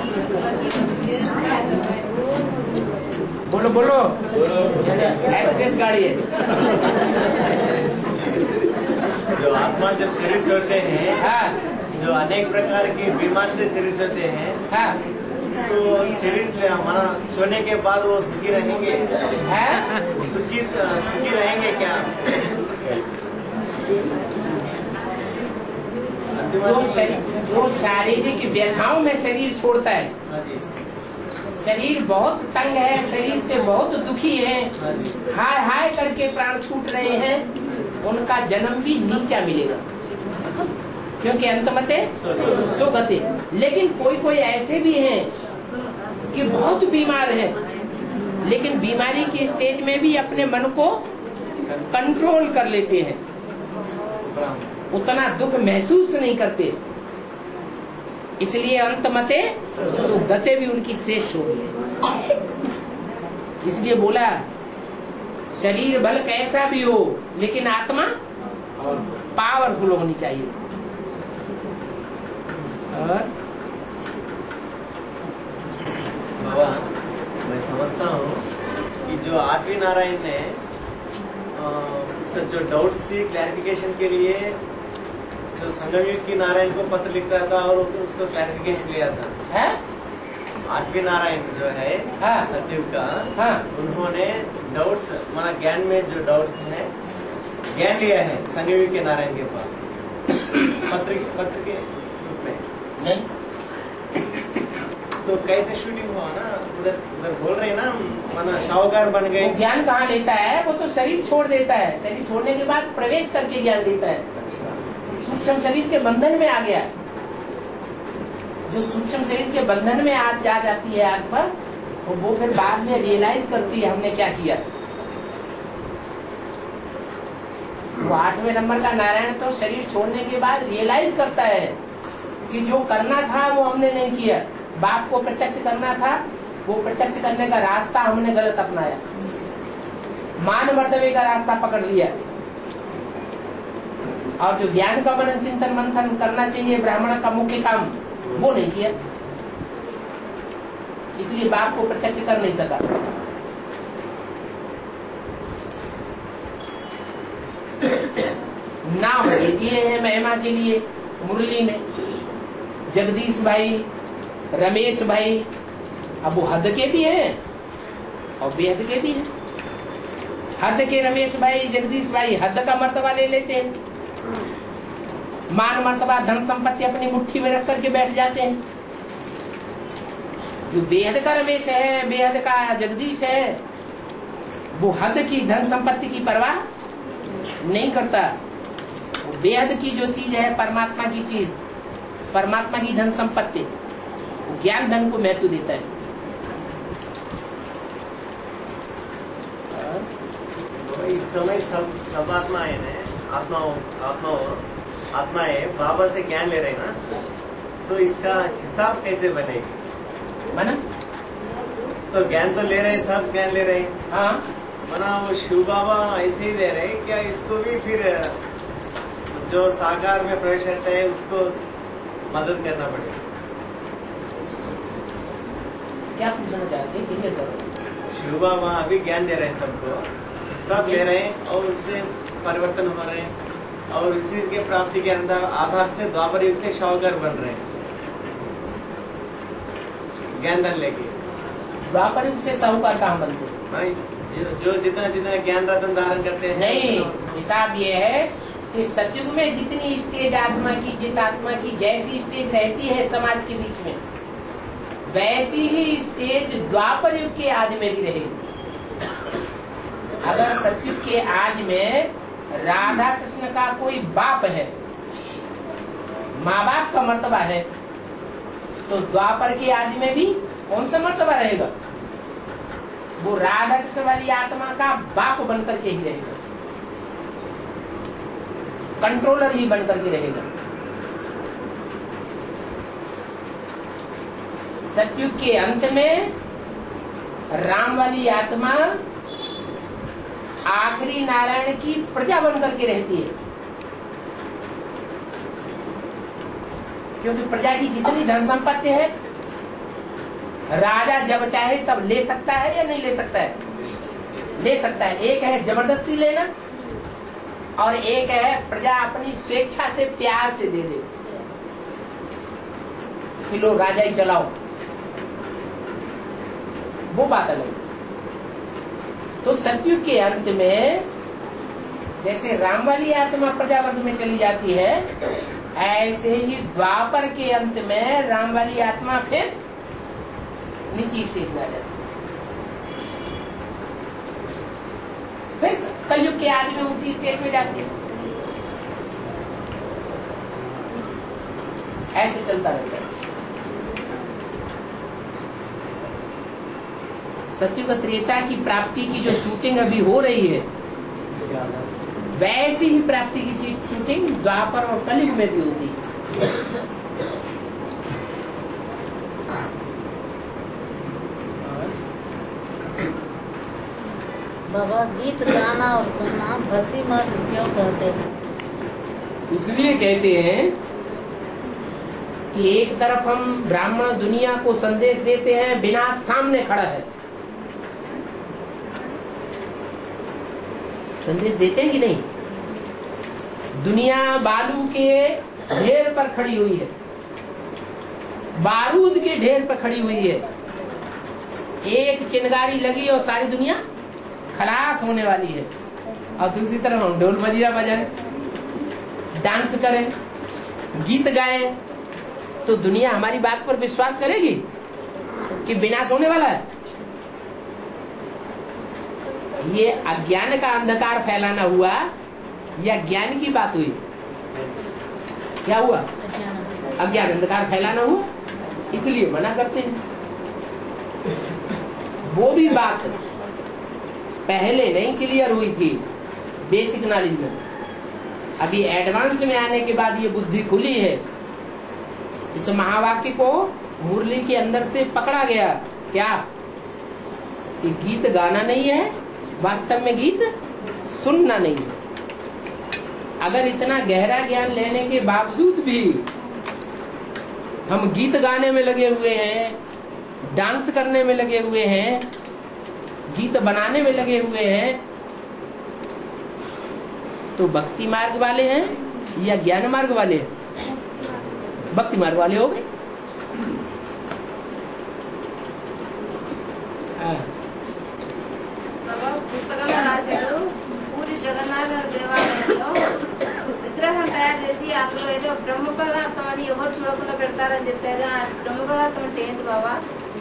बोलो बोलो, एक्सप्रेस गाड़ी है। जो आत्मा जब शरीर छोड़ते हैं, जो अनेक प्रकार के बीमार से शरीर छोड़ते हैं, तो शरीर हमारा छोड़ने के बाद वो सुखी रहेंगे? सुखी रहेंगे क्या? वो शारीरिक व्यथाओं में शरीर छोड़ता है, शरीर बहुत तंग है, शरीर से बहुत दुखी है, हाय हाय करके प्राण छूट रहे हैं, उनका जन्म भी नीचा मिलेगा, क्योंकि अंतमते सुगते। लेकिन कोई कोई ऐसे भी हैं कि बहुत बीमार हैं, लेकिन बीमारी के स्टेज में भी अपने मन को कंट्रोल कर लेते हैं, उतना दुख महसूस नहीं करते, इसलिए अंतमते तो गते भी उनकी श्रेष्ठ होगी। इसलिए बोला शरीर बल कैसा भी हो लेकिन आत्मा पावरफुल होनी चाहिए। और बाबा मैं समझता हूँ कि जो आठवीं नारायण ने उसका जो डाउट्स थी क्लैरिफिकेशन के लिए जो संगमयुग की नारायण को पत्र लिखता था और उसको क्लैरिफिकेशन लिया था। आठवीं नारायण जो है सतयुग का, उन्होंने डाउट्स माना ज्ञान में जो डाउट्स है ज्ञान लिया है संगमयुग के नारायण के पास पत्र के रूप में। तो तो कैसे शूटिंग हुआ ना, उधर उधर बोल रहे ना माना शाहूकार बन गए। ज्ञान कहाँ लेता है? वो तो शरीर छोड़ देता है, शरीर छोड़ने के बाद प्रवेश करके ज्ञान देता है। सूक्ष्म शरीर के बंधन में आ गया, जो सूक्ष्म शरीर के बंधन में आ जाती है आत्मा, वो फिर बाद में रियलाइज करती है हमने क्या किया। वो 8वें नंबर का नारायण तो शरीर छोड़ने के बाद रियलाइज करता है कि जो करना था वो हमने नहीं किया। बाप को प्रत्यक्ष करना था, वो प्रत्यक्ष करने का रास्ता हमने गलत अपनाया, मान मर्तबे का रास्ता पकड़ लिया। और जो ज्ञान का मनन चिंतन मंथन करना चाहिए ब्राह्मण का मुख्य काम, वो नहीं किया, इसलिए बाप को प्रत्यक्ष कर नहीं सका। नाम दिए हैं महिमा के लिए मुरली में, जगदीश भाई, रमेश भाई, अब वो हद के भी हैं और बेहद के भी हैं। हद के रमेश भाई, जगदीश भाई हद का मर्तबा ले लेते हैं, मान मर्तबा धन संपत्ति अपनी मुट्ठी में रख करके बैठ जाते हैं। जो बेहद का रमेश है, बेहद का जगदीश है, वो हद की धन संपत्ति की परवाह नहीं करता। वो बेहद की जो चीज है, परमात्मा की चीज, परमात्मा की धन संपत्ति, वो ज्ञान धन को महत्व देता है। इस समय सब आत्माएं आत्माएं बाबा से ज्ञान ले रहे ना, तो इसका हिसाब कैसे बनेगा? माना तो ज्ञान तो ले रहे, सब ज्ञान ले रहे, हाँ, माना वो शिव बाबा ऐसे ही दे रहे, क्या इसको भी फिर जो साकार में प्रवेश करता है उसको मदद करना पड़ेगा? क्या पूछना चाहते हैं? क्लियर करो। शिव बाबा अभी ज्ञान दे रहे हैं सबको, सब ले रहे हैं और उससे परिवर्तन हो रहे हैं, और इसी के प्राप्ति के अंदर आधार से द्वापर युग से शाहूकार बन रहे हैं ज्ञान धन लेके। द्वापर युग से साहूकार कहाँ बनते हैं? भाई जो जितना जितना ज्ञान रत्न धारण करते हैं। नहीं, हिसाब ये है कि सतयुग में जितनी स्टेज आत्मा की, जिस आत्मा की जैसी स्टेज रहती है समाज के बीच में, वैसी ही स्टेज द्वापर युग के आदि में भी रहेगी। अगर सतयुग के आज में राधा कृष्ण का कोई बाप है, माँ बाप का मर्तबा है, तो द्वापर के आदि में भी कौन सा मर्तबा रहेगा? वो राधा कृष्ण वाली आत्मा का बाप बनकर के ही रहेगा, कंट्रोलर ही बनकर के रहेगा। सतयुग के अंत में राम वाली आत्मा आखिरी नारायण की प्रजा बनकर के रहती है, क्योंकि प्रजा की जितनी धन संपत्ति है, राजा जब चाहे तब ले सकता है या नहीं ले सकता है? ले सकता है। एक है जबरदस्ती लेना, और एक है प्रजा अपनी स्वेच्छा से प्यार से दे दे कि लो राजा ही चलाओ, वो बात अलग। तो सतयुग के अंत में जैसे राम वाली आत्मा प्रजावर्ग में चली जाती है, ऐसे ही द्वापर के अंत में राम वाली आत्मा फिर नीची स्टेज में आ जाती है, फिर कलयुग के आदि में ऊंची स्टेज में जाती है। ऐसे चलता रहता है। सतयुग त्रेता की प्राप्ति की जो शूटिंग अभी हो रही है, वैसी ही प्राप्ति की शूटिंग द्वापर और कलयुग में भी होती है। बाबा, गीत गाना और सुनना भक्ति मार्ग क्यों कहते हैं? इसलिए कहते हैं कि एक तरफ हम ब्राह्मण दुनिया को संदेश देते हैं, बिना सामने खड़ा है। संदेश देते हैं कि नहीं? दुनिया बालू के ढेर पर खड़ी हुई है, बारूद के ढेर पर खड़ी हुई है। एक चिंगारी लगी और सारी दुनिया खलास होने वाली है, और दूसरी तरफ हम ढोल मजीरा बजाएं, डांस करें, गीत गाएं, तो दुनिया हमारी बात पर विश्वास करेगी? कि विनाश होने वाला है। ये अज्ञान का अंधकार फैलाना हुआ या ज्ञान की बात हुई? क्या हुआ? अज्ञान अंधकार फैलाना हुआ, इसलिए मना करते हैं। वो भी बात पहले नहीं क्लियर हुई थी बेसिक नॉलेज में, अभी एडवांस में आने के बाद ये बुद्धि खुली है। इस महावाक्य को मुरली के अंदर से पकड़ा गया। क्या ये गीत गाना नहीं है, वास्तव में गीत सुनना नहीं है। अगर इतना गहरा ज्ञान लेने के बावजूद भी हम गीत गाने में लगे हुए हैं, डांस करने में लगे हुए हैं, गीत बनाने में लगे हुए हैं, तो भक्ति मार्ग वाले हैं या ज्ञान मार्ग वाले हैं? भक्ति मार्ग वाले हो गए। పుస్తకంలో రాశారు పూరి జగన్నాథ దేవాలయంలో విగ్రహం తయారు చేసి అందులో ఏదో బ్రహ్మ పదార్థం అని ఎవరు చూడకుండా పెడతారని చెప్పారు. ఆ బ్రహ్మ పదార్థం అంటే ఏంటి బాబా?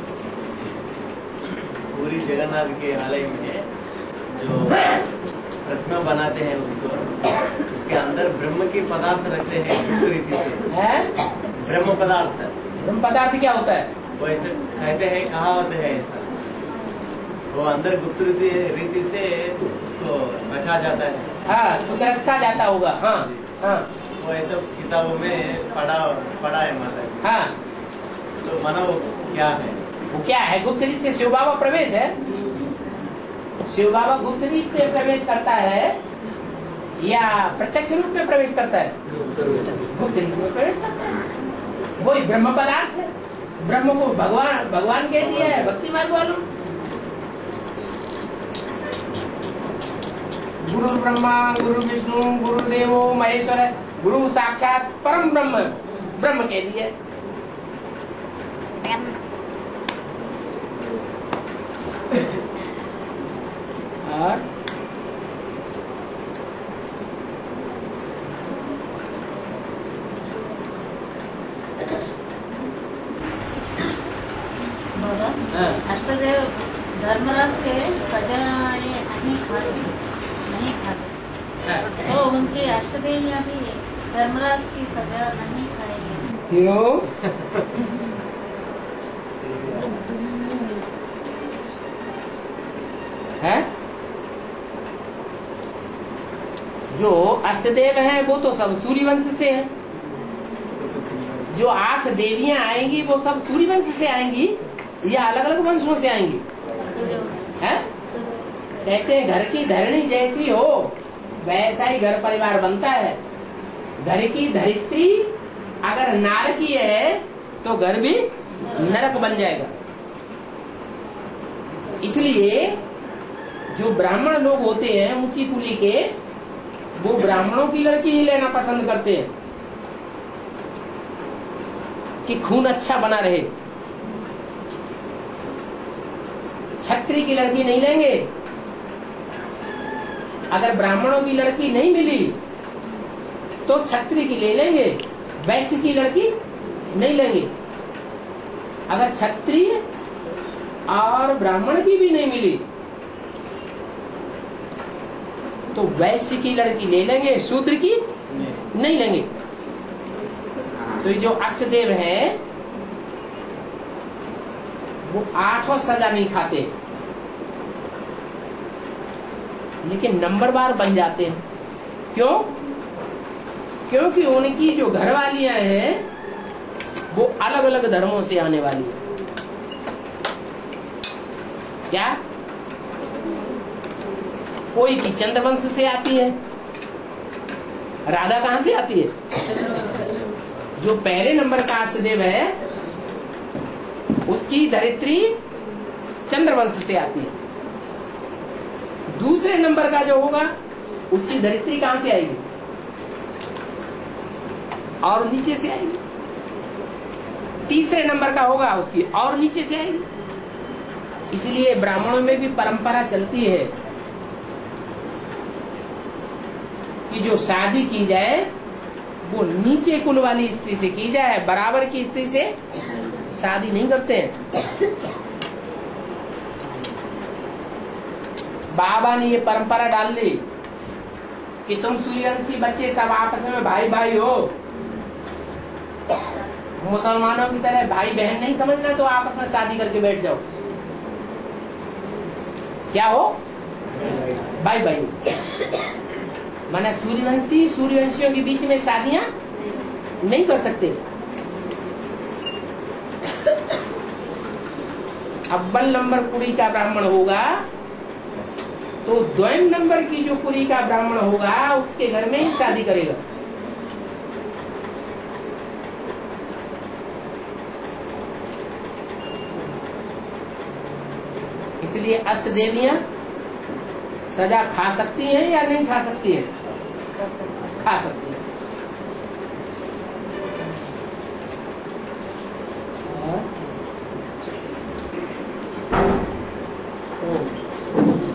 पूरी जगन्नाथ के आलय में जो प्रतिमा बनाते हैं उसके अंदर ब्रह्म के पदार्थ रखते हैं गुप्त रीति से। ब्रह्म पदार्थ क्या होता है? वो ऐसे कहते हैं, कहावत है ऐसा। वो अंदर गुप्त रीति से उसको रखा जाता है। हाँ, कुछ रखा जाता होगा। हाँ हाँ, वो ऐसा किताबों में पढ़ा है माता। हाँ, तो मानो क्या है? वो क्या है? गुप्त रीति से शिव बाबा प्रवेश है। शिव बाबा गुप्त रीति से प्रवेश करता है या प्रत्यक्ष रूप में प्रवेश करता है? गुप्त रीति में प्रवेश करता है। वही ब्रह्म पदार्थ है। ब्रह्म को भगवान कह दिया है भक्ति मार्ग वालों। गुरु ब्रह्मा गुरु विष्णु गुरुदेवो महेश्वर, गुरु साक्षात परम ब्रह्म, ब्रह्म कह दिया। और अष्टदेव धर्मराज के सजाए नहीं खाते तो उनके अष्टदेवियां भी धर्मराज की सजा नहीं खाएंगे। क्यों? है? जो अष्टदेव हैं वो तो सब सूर्यवंश से हैं। जो 8 देवियां आएंगी वो सब सूर्यवंश से आएंगी या अलग अलग वंशों से आएंगी? है? कहते हैं घर की धरणी जैसी हो वैसा ही घर परिवार बनता है। घर की धरित्री अगर नारकीय है तो घर भी नरक बन जाएगा। इसलिए जो ब्राह्मण लोग होते हैं ऊंची कुली के, वो ब्राह्मणों की लड़की ही लेना पसंद करते हैं कि खून अच्छा बना रहे। क्षत्रिय की लड़की नहीं लेंगे। अगर ब्राह्मणों की लड़की नहीं मिली तो क्षत्रिय की ले लेंगे, वैश्य की लड़की नहीं लेंगे। अगर क्षत्रिय और ब्राह्मण की भी नहीं मिली तो वैश्य की लड़की ले लेंगे, शूद्र की नहीं लेंगे। तो ये जो अष्टदेव है वो 8 सजा नहीं खाते, लेकिन नंबरवार बन जाते हैं। क्यों? क्योंकि उनकी जो घरवालियां हैं वो अलग अलग धर्मों से आने वाली है। क्या? कोई की चंद्रवंश से आती है। राधा कहां से आती है? जो पहले नंबर का अष्टदेव है उसकी धरित्री चंद्रवंश से आती है। दूसरे नंबर का जो होगा उसकी धरित्री कहां से आएगी? और नीचे से आएगी। तीसरे नंबर का होगा उसकी और नीचे से आएगी। इसलिए ब्राह्मणों में भी परंपरा चलती है कि जो शादी की जाए वो नीचे कुल वाली स्त्री से की जाए, बराबर की स्त्री से शादी नहीं करते हैं। बाबा ने ये परंपरा डाल ली कि तुम सूर्यवंशी बच्चे सब आपस में भाई भाई हो, मुसलमानों की तरह भाई बहन नहीं समझना, तो आपस में शादी करके बैठ जाओ। क्या हो? भाई भाई। माने सूर्यवंशी सूर्यवंशियों के बीच में शादियां नहीं कर सकते। अव्वल नंबर कुड़ी का ब्राह्मण होगा तो द्वैम नंबर की जो कुड़ी का ब्राह्मण होगा उसके घर में ही शादी करेगा। इसलिए अष्ट देवियां सजा खा सकती हैं या नहीं खा सकती हैं? खा सकती हैं। और